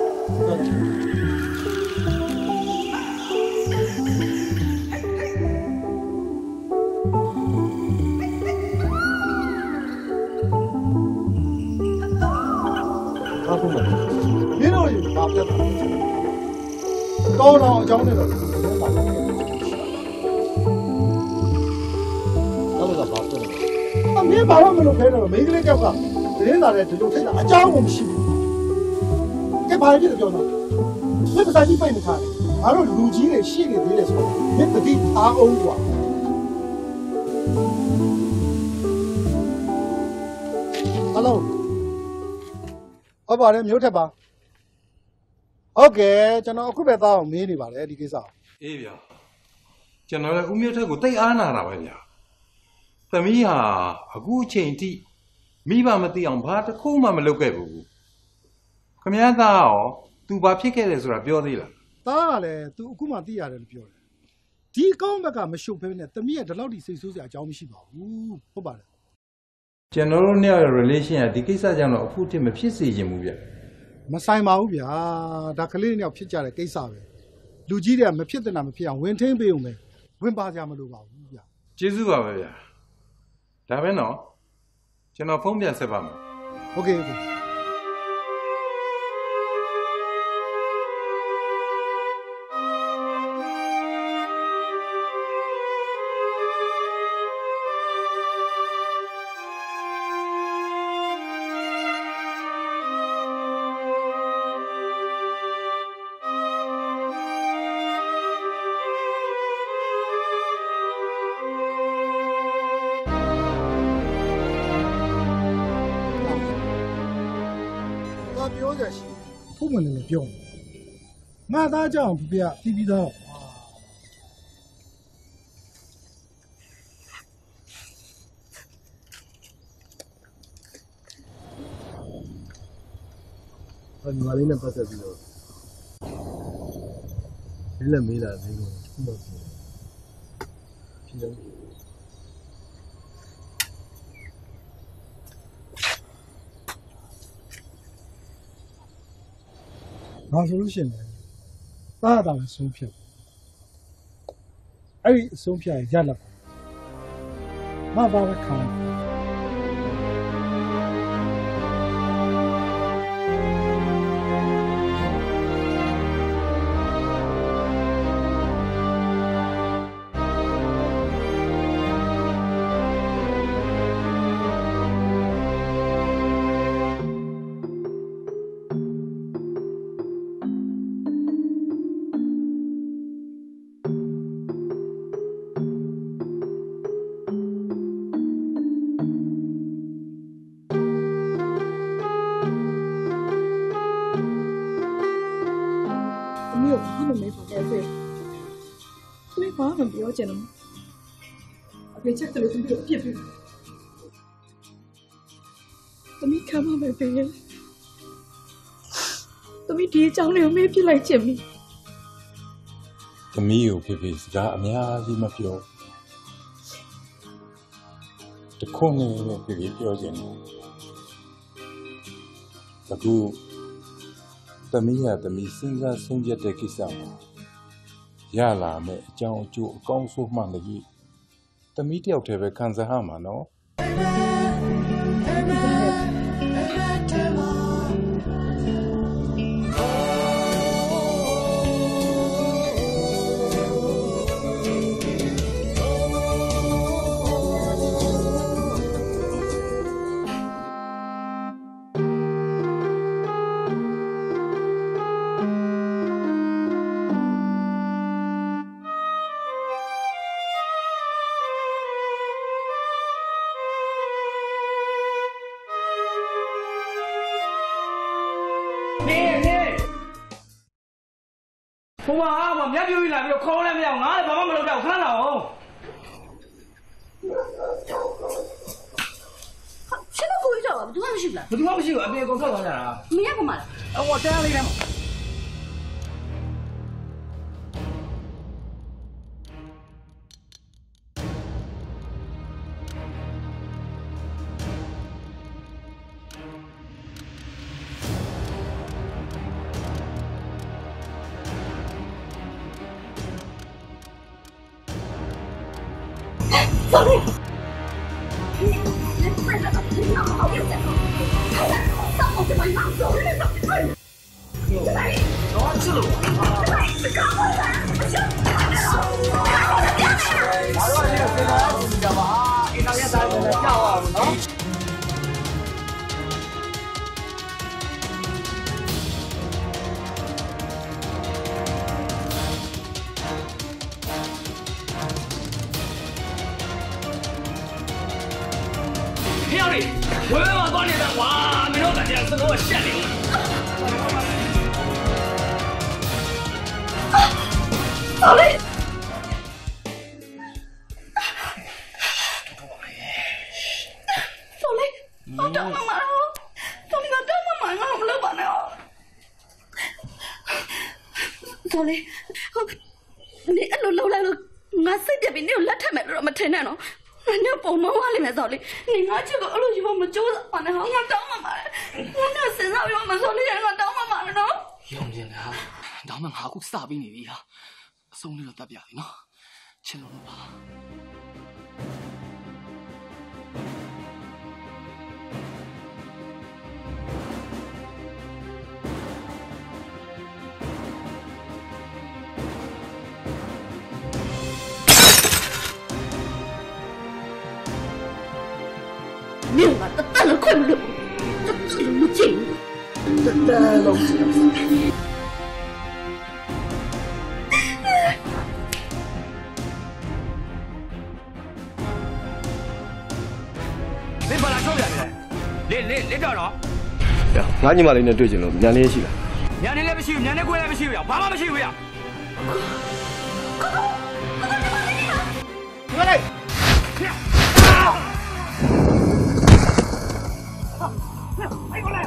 အားဘယ်လိုမင်းတို့ဘာပြတ်တာကောင်းတော့အကြောင်းနဲ့တော့ဘာလဲတော့ဘာပြတ်အမေဘာမှမလုပ်ခဲတော့မိန်းကလေးကြောက်ကတင်းလာတဲ့ဒီလိုဖြစ်တာအကြောင်းကိုမရှိဘူးကဲဘာဖြစ်လဲပြောတော့မင်းပစာကြီးပိတ်မထားနဲ့ငါတို့လူကြီးတွေရှိနေသေးတယ်ဆိုတော့မင်းတတိအားအောင်ကွာဟယ်လိုဟုတ်ပါတယ်မျိုးထက်ပါဟုတ်ကဲ့ကျွန်တော်အခုပဲသားအောင်မေးနေပါတယ်ဒီကိစ္စအေးဗျာကျွန်တော်လည်းဦးမျိုးထက်ကိုတိတ်အားနာတာပဲဗျာသမီးဟာအခုအချိန်ထိမိဘမသိအောင်ဘာတစ်ခုမှမလုပ်ခဲ့ဘူးခမည်းသားရော तू ဘာဖြစ်ခဲ့တယ်ဆိုတာပြောသေးလားသားကလည်း तू အခုမှသိရတယ်လို့ပြောတယ်ဒီအကောင့်ဘက်ကမရှုပ်ဖဲနဲ့သမီးရဲ့ဒီလောက်ထိစိတ်ဆိုးစရာအကြောင်းမရှိပါဘူးဟုတ်ပါတယ်ကျွန်တော်တို့နဲ့ relation ကဒီကိစ္စကြောင့်တော့အဖို့တစ်မဖြစ်စေချင်ဘူးဗျမဆိုင်ပါဘူးဗျာဒါကလေးတွေနဲ့ဖြစ်ကြတဲ့ကိစ္စပဲလူကြီးတွေကမဖြစ်တဲ့နာမဖြစ်အောင်ဝင်ထင်းပေးုံပဲဝင်ပါကြမလို့ပါဘူးဗျာကျေးဇူးပါပဲဗျာဒါပဲနော်ကျွန်တော်ဖုန်းပြန်ဆက်ပါမယ်โอเคโอเคဖုန်းမနေလို့ပြောငါသားကြောင့်ပြပြတီးပြီးတော့အညီမလေးနဲ့ပတ်သက်ပြီးတော့လေးလက်မေးတာလေးကိုခုမှပြောဖြစ်တယ်ငါဆိုလို့ရှိရင်သားတာလည်းဆုံးဖြတ်အဲ့ဒီအဆုံးဖြတ်ရလက်ငါဘာပဲခံ没有ဘာမှမမေးပါနဲ့ဖေ။ဖေဘာမှပြောချင်တော့။အဖေဖေချက်ကလေးသူတို့ပြစ်ပြီသမီးခံမမယ်ဖေသမီးဒီအကြောင်းလေးကိုမေးပြလိုက်ချင်ပြီသမီးကိုဖေဖေစကားအများကြီးမပြောတခုနဲ့ဖေဖေပြောချင်တယ်အခုသမီးကသမီးစဉ်းစားဆုံးဖြတ်တဲ့ကိစ္စမှာရလာမယ့်အကြောင်းအကျိုးအကောင်းဆုံးမှလည်းသမီးတယောက်တည်းပဲခံစားရမှာနော်ဘုံမအားမမြတ်ပြူကြီးလာပြီးတော့ခေါင်းလည်းမရအောင်ငါလည်းဘာမှမလုပ်တော့ခဏလောက်အောင်ရှင်းတော့ကိုကြောက်ဘာမှမရှိဘူးလားဘာမှမရှိဘူးအပြင်ကိုထွက်သွားကြတာမရပါမလားအော်တန်းလေးတန်း Sorry. 漂亮，我要往锻炼的哇，没有感觉，这给我吓的。好嘞。 好嘞，我等妈妈哦，到底我等妈妈，我不能把那哦。好嘞，你အဲ့လိုလောက်လိုက်လို့ငါစိတ်ပြပြီးနေကိုလက်ထက်မယ်လို့တော့မထင်နဲ့နော်။ငါပုံမဝါလိမ့်မယ်ဆိုလေ။နေငါချစ်ကိုအဲ့လိုယူမကြိုးစားပါနဲ့ဟာငါတောင်းမှမှာလေ။ငါနဲ့စဉ်းစားပြီးမှဆိုလို့ရငါတောင်းမှမှာနော်။ရုံရင်ဟာဒါမှငါအခုစပြီးနေပြီဟာ။အဆုံးလေးတော့တတ်ပြပြီနော်။ချစ်လို့လို့ပါ။你妈的蛋了快不了，这这不进，这蛋了你把他收下来，你你你找着？ ငါညီမလေးနဲ့တွေ့ချင်လို့ညာနေရှိလားညာနေလည်းမရှိဘူးညာနေကိုယ်လည်းမရှိဘူးရဘာမှမရှိဘူးရ过来快过来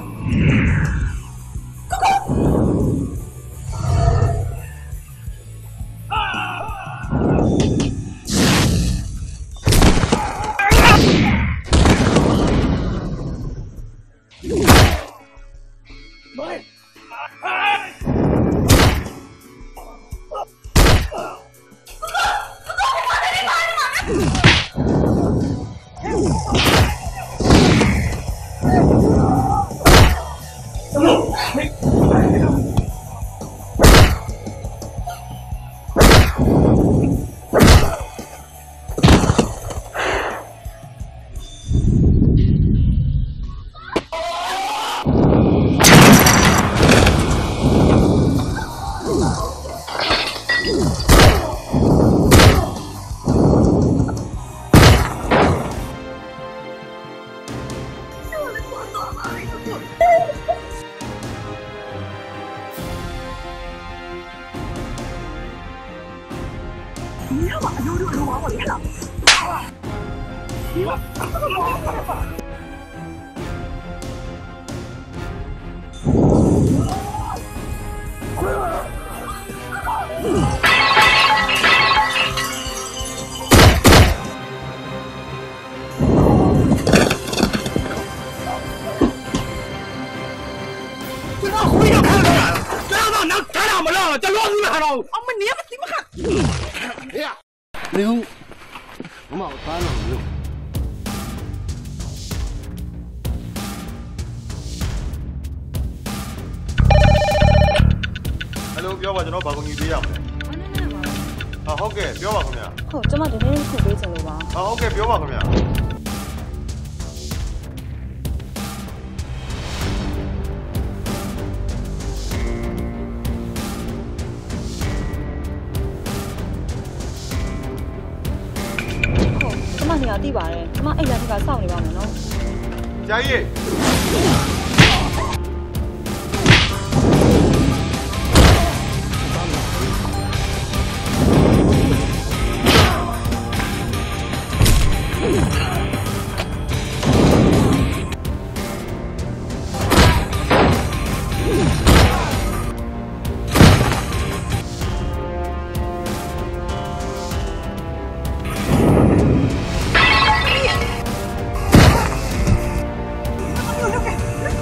你要把悠悠流往我脸上。 ông mình nhớ tí mắc nếu mà phá nó nhiều hello ပြောပါကျွန်တော်ဘာကုန်ကြီးပေးရမလဲဟာဟုတ်ကဲ့ပြောပါခင်ဗျာဟုတ်ကျွန်မဒီနေ့ခုပေးချင်လို့ပါဟာဟုတ်ကဲ့ပြောပါခင်ဗျာကျွန်မနေရာသိပါတယ်ကျွန်မအိမ်လာထက်ကစောင့်နေပါမယ်နော်ဂျာကြီးမ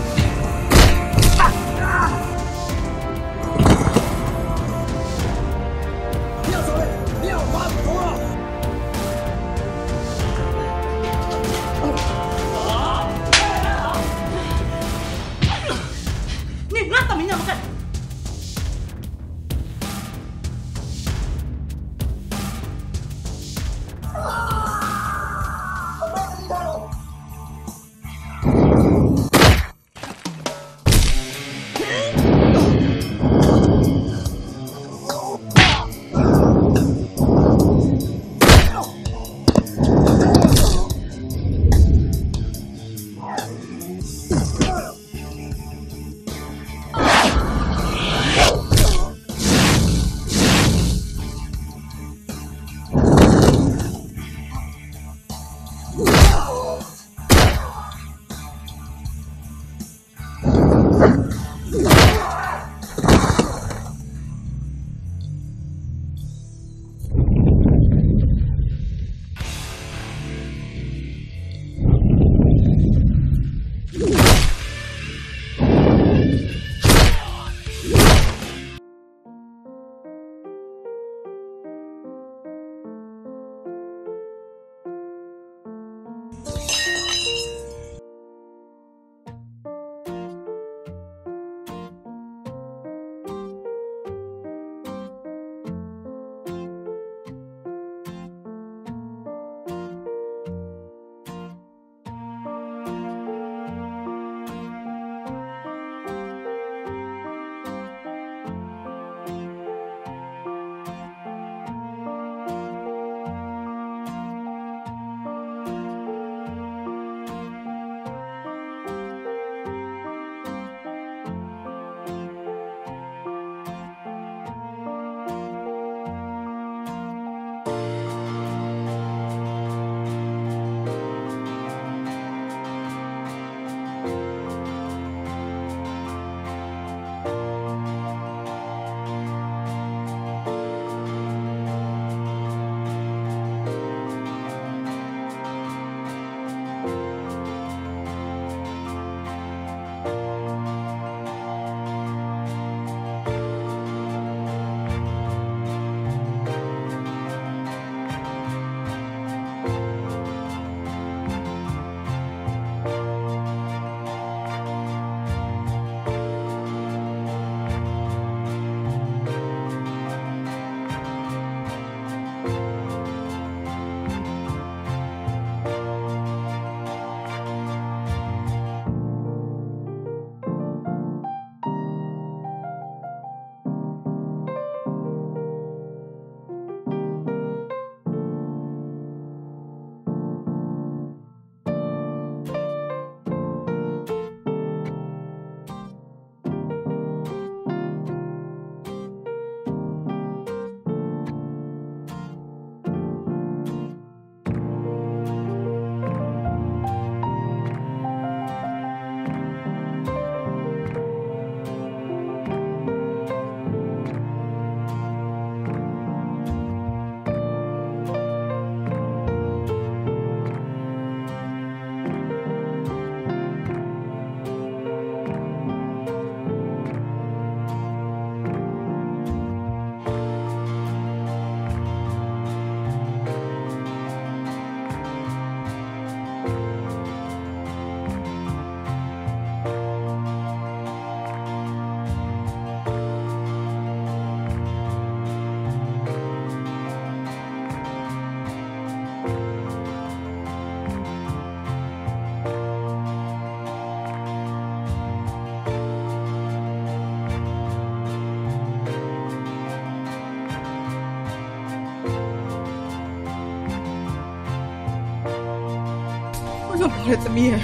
တဲ့သမီးရဲ့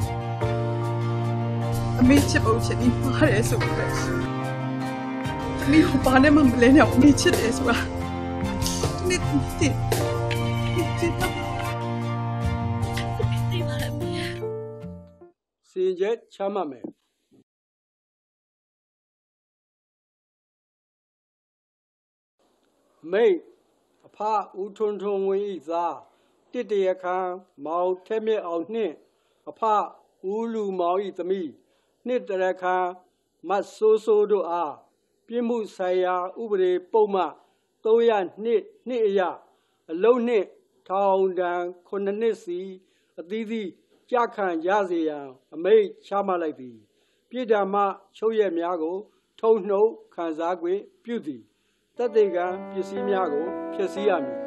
အမေချစ်ဖို့ချစ်ပြီးမှားတယ်ဆိုပြီးပဲသမီးကိုဘာနဲ့မှမလဲနဲ့အမေချစ်တယ်ဆိုတာဒီဒီဒီဒီပါလေစင်ကြချမ်းမမယ်မိတ်အဖဦးထွန်းထွန်းဝင်းဤသားတစ်တရခမ်းမောင်ထဲမြင့်အောင်နှင့်အဖဦးလူမောင်ဤသမီးနှစ်တရခမ်းမတ်ဆိုးဆိုးတို့အားပြစ်မှုဆိုင်ရာဥပဒေပုံမှန်သုံးရနှစ်နှစ်အရအလုံးနှင့်ထောင်ဒဏ်ခုနှစ်နှစ်စီအသီးသီးကြခံရစေရန်အမိန့်ချမှတ်လိုက်သည်ပြည်ဓမ္မချုပ်ရက်များကိုထုံနှုတ်ခံစား권ပြုသည်သက်သေခံပစ္စည်းများကိုဖျက်ဆီးရမည်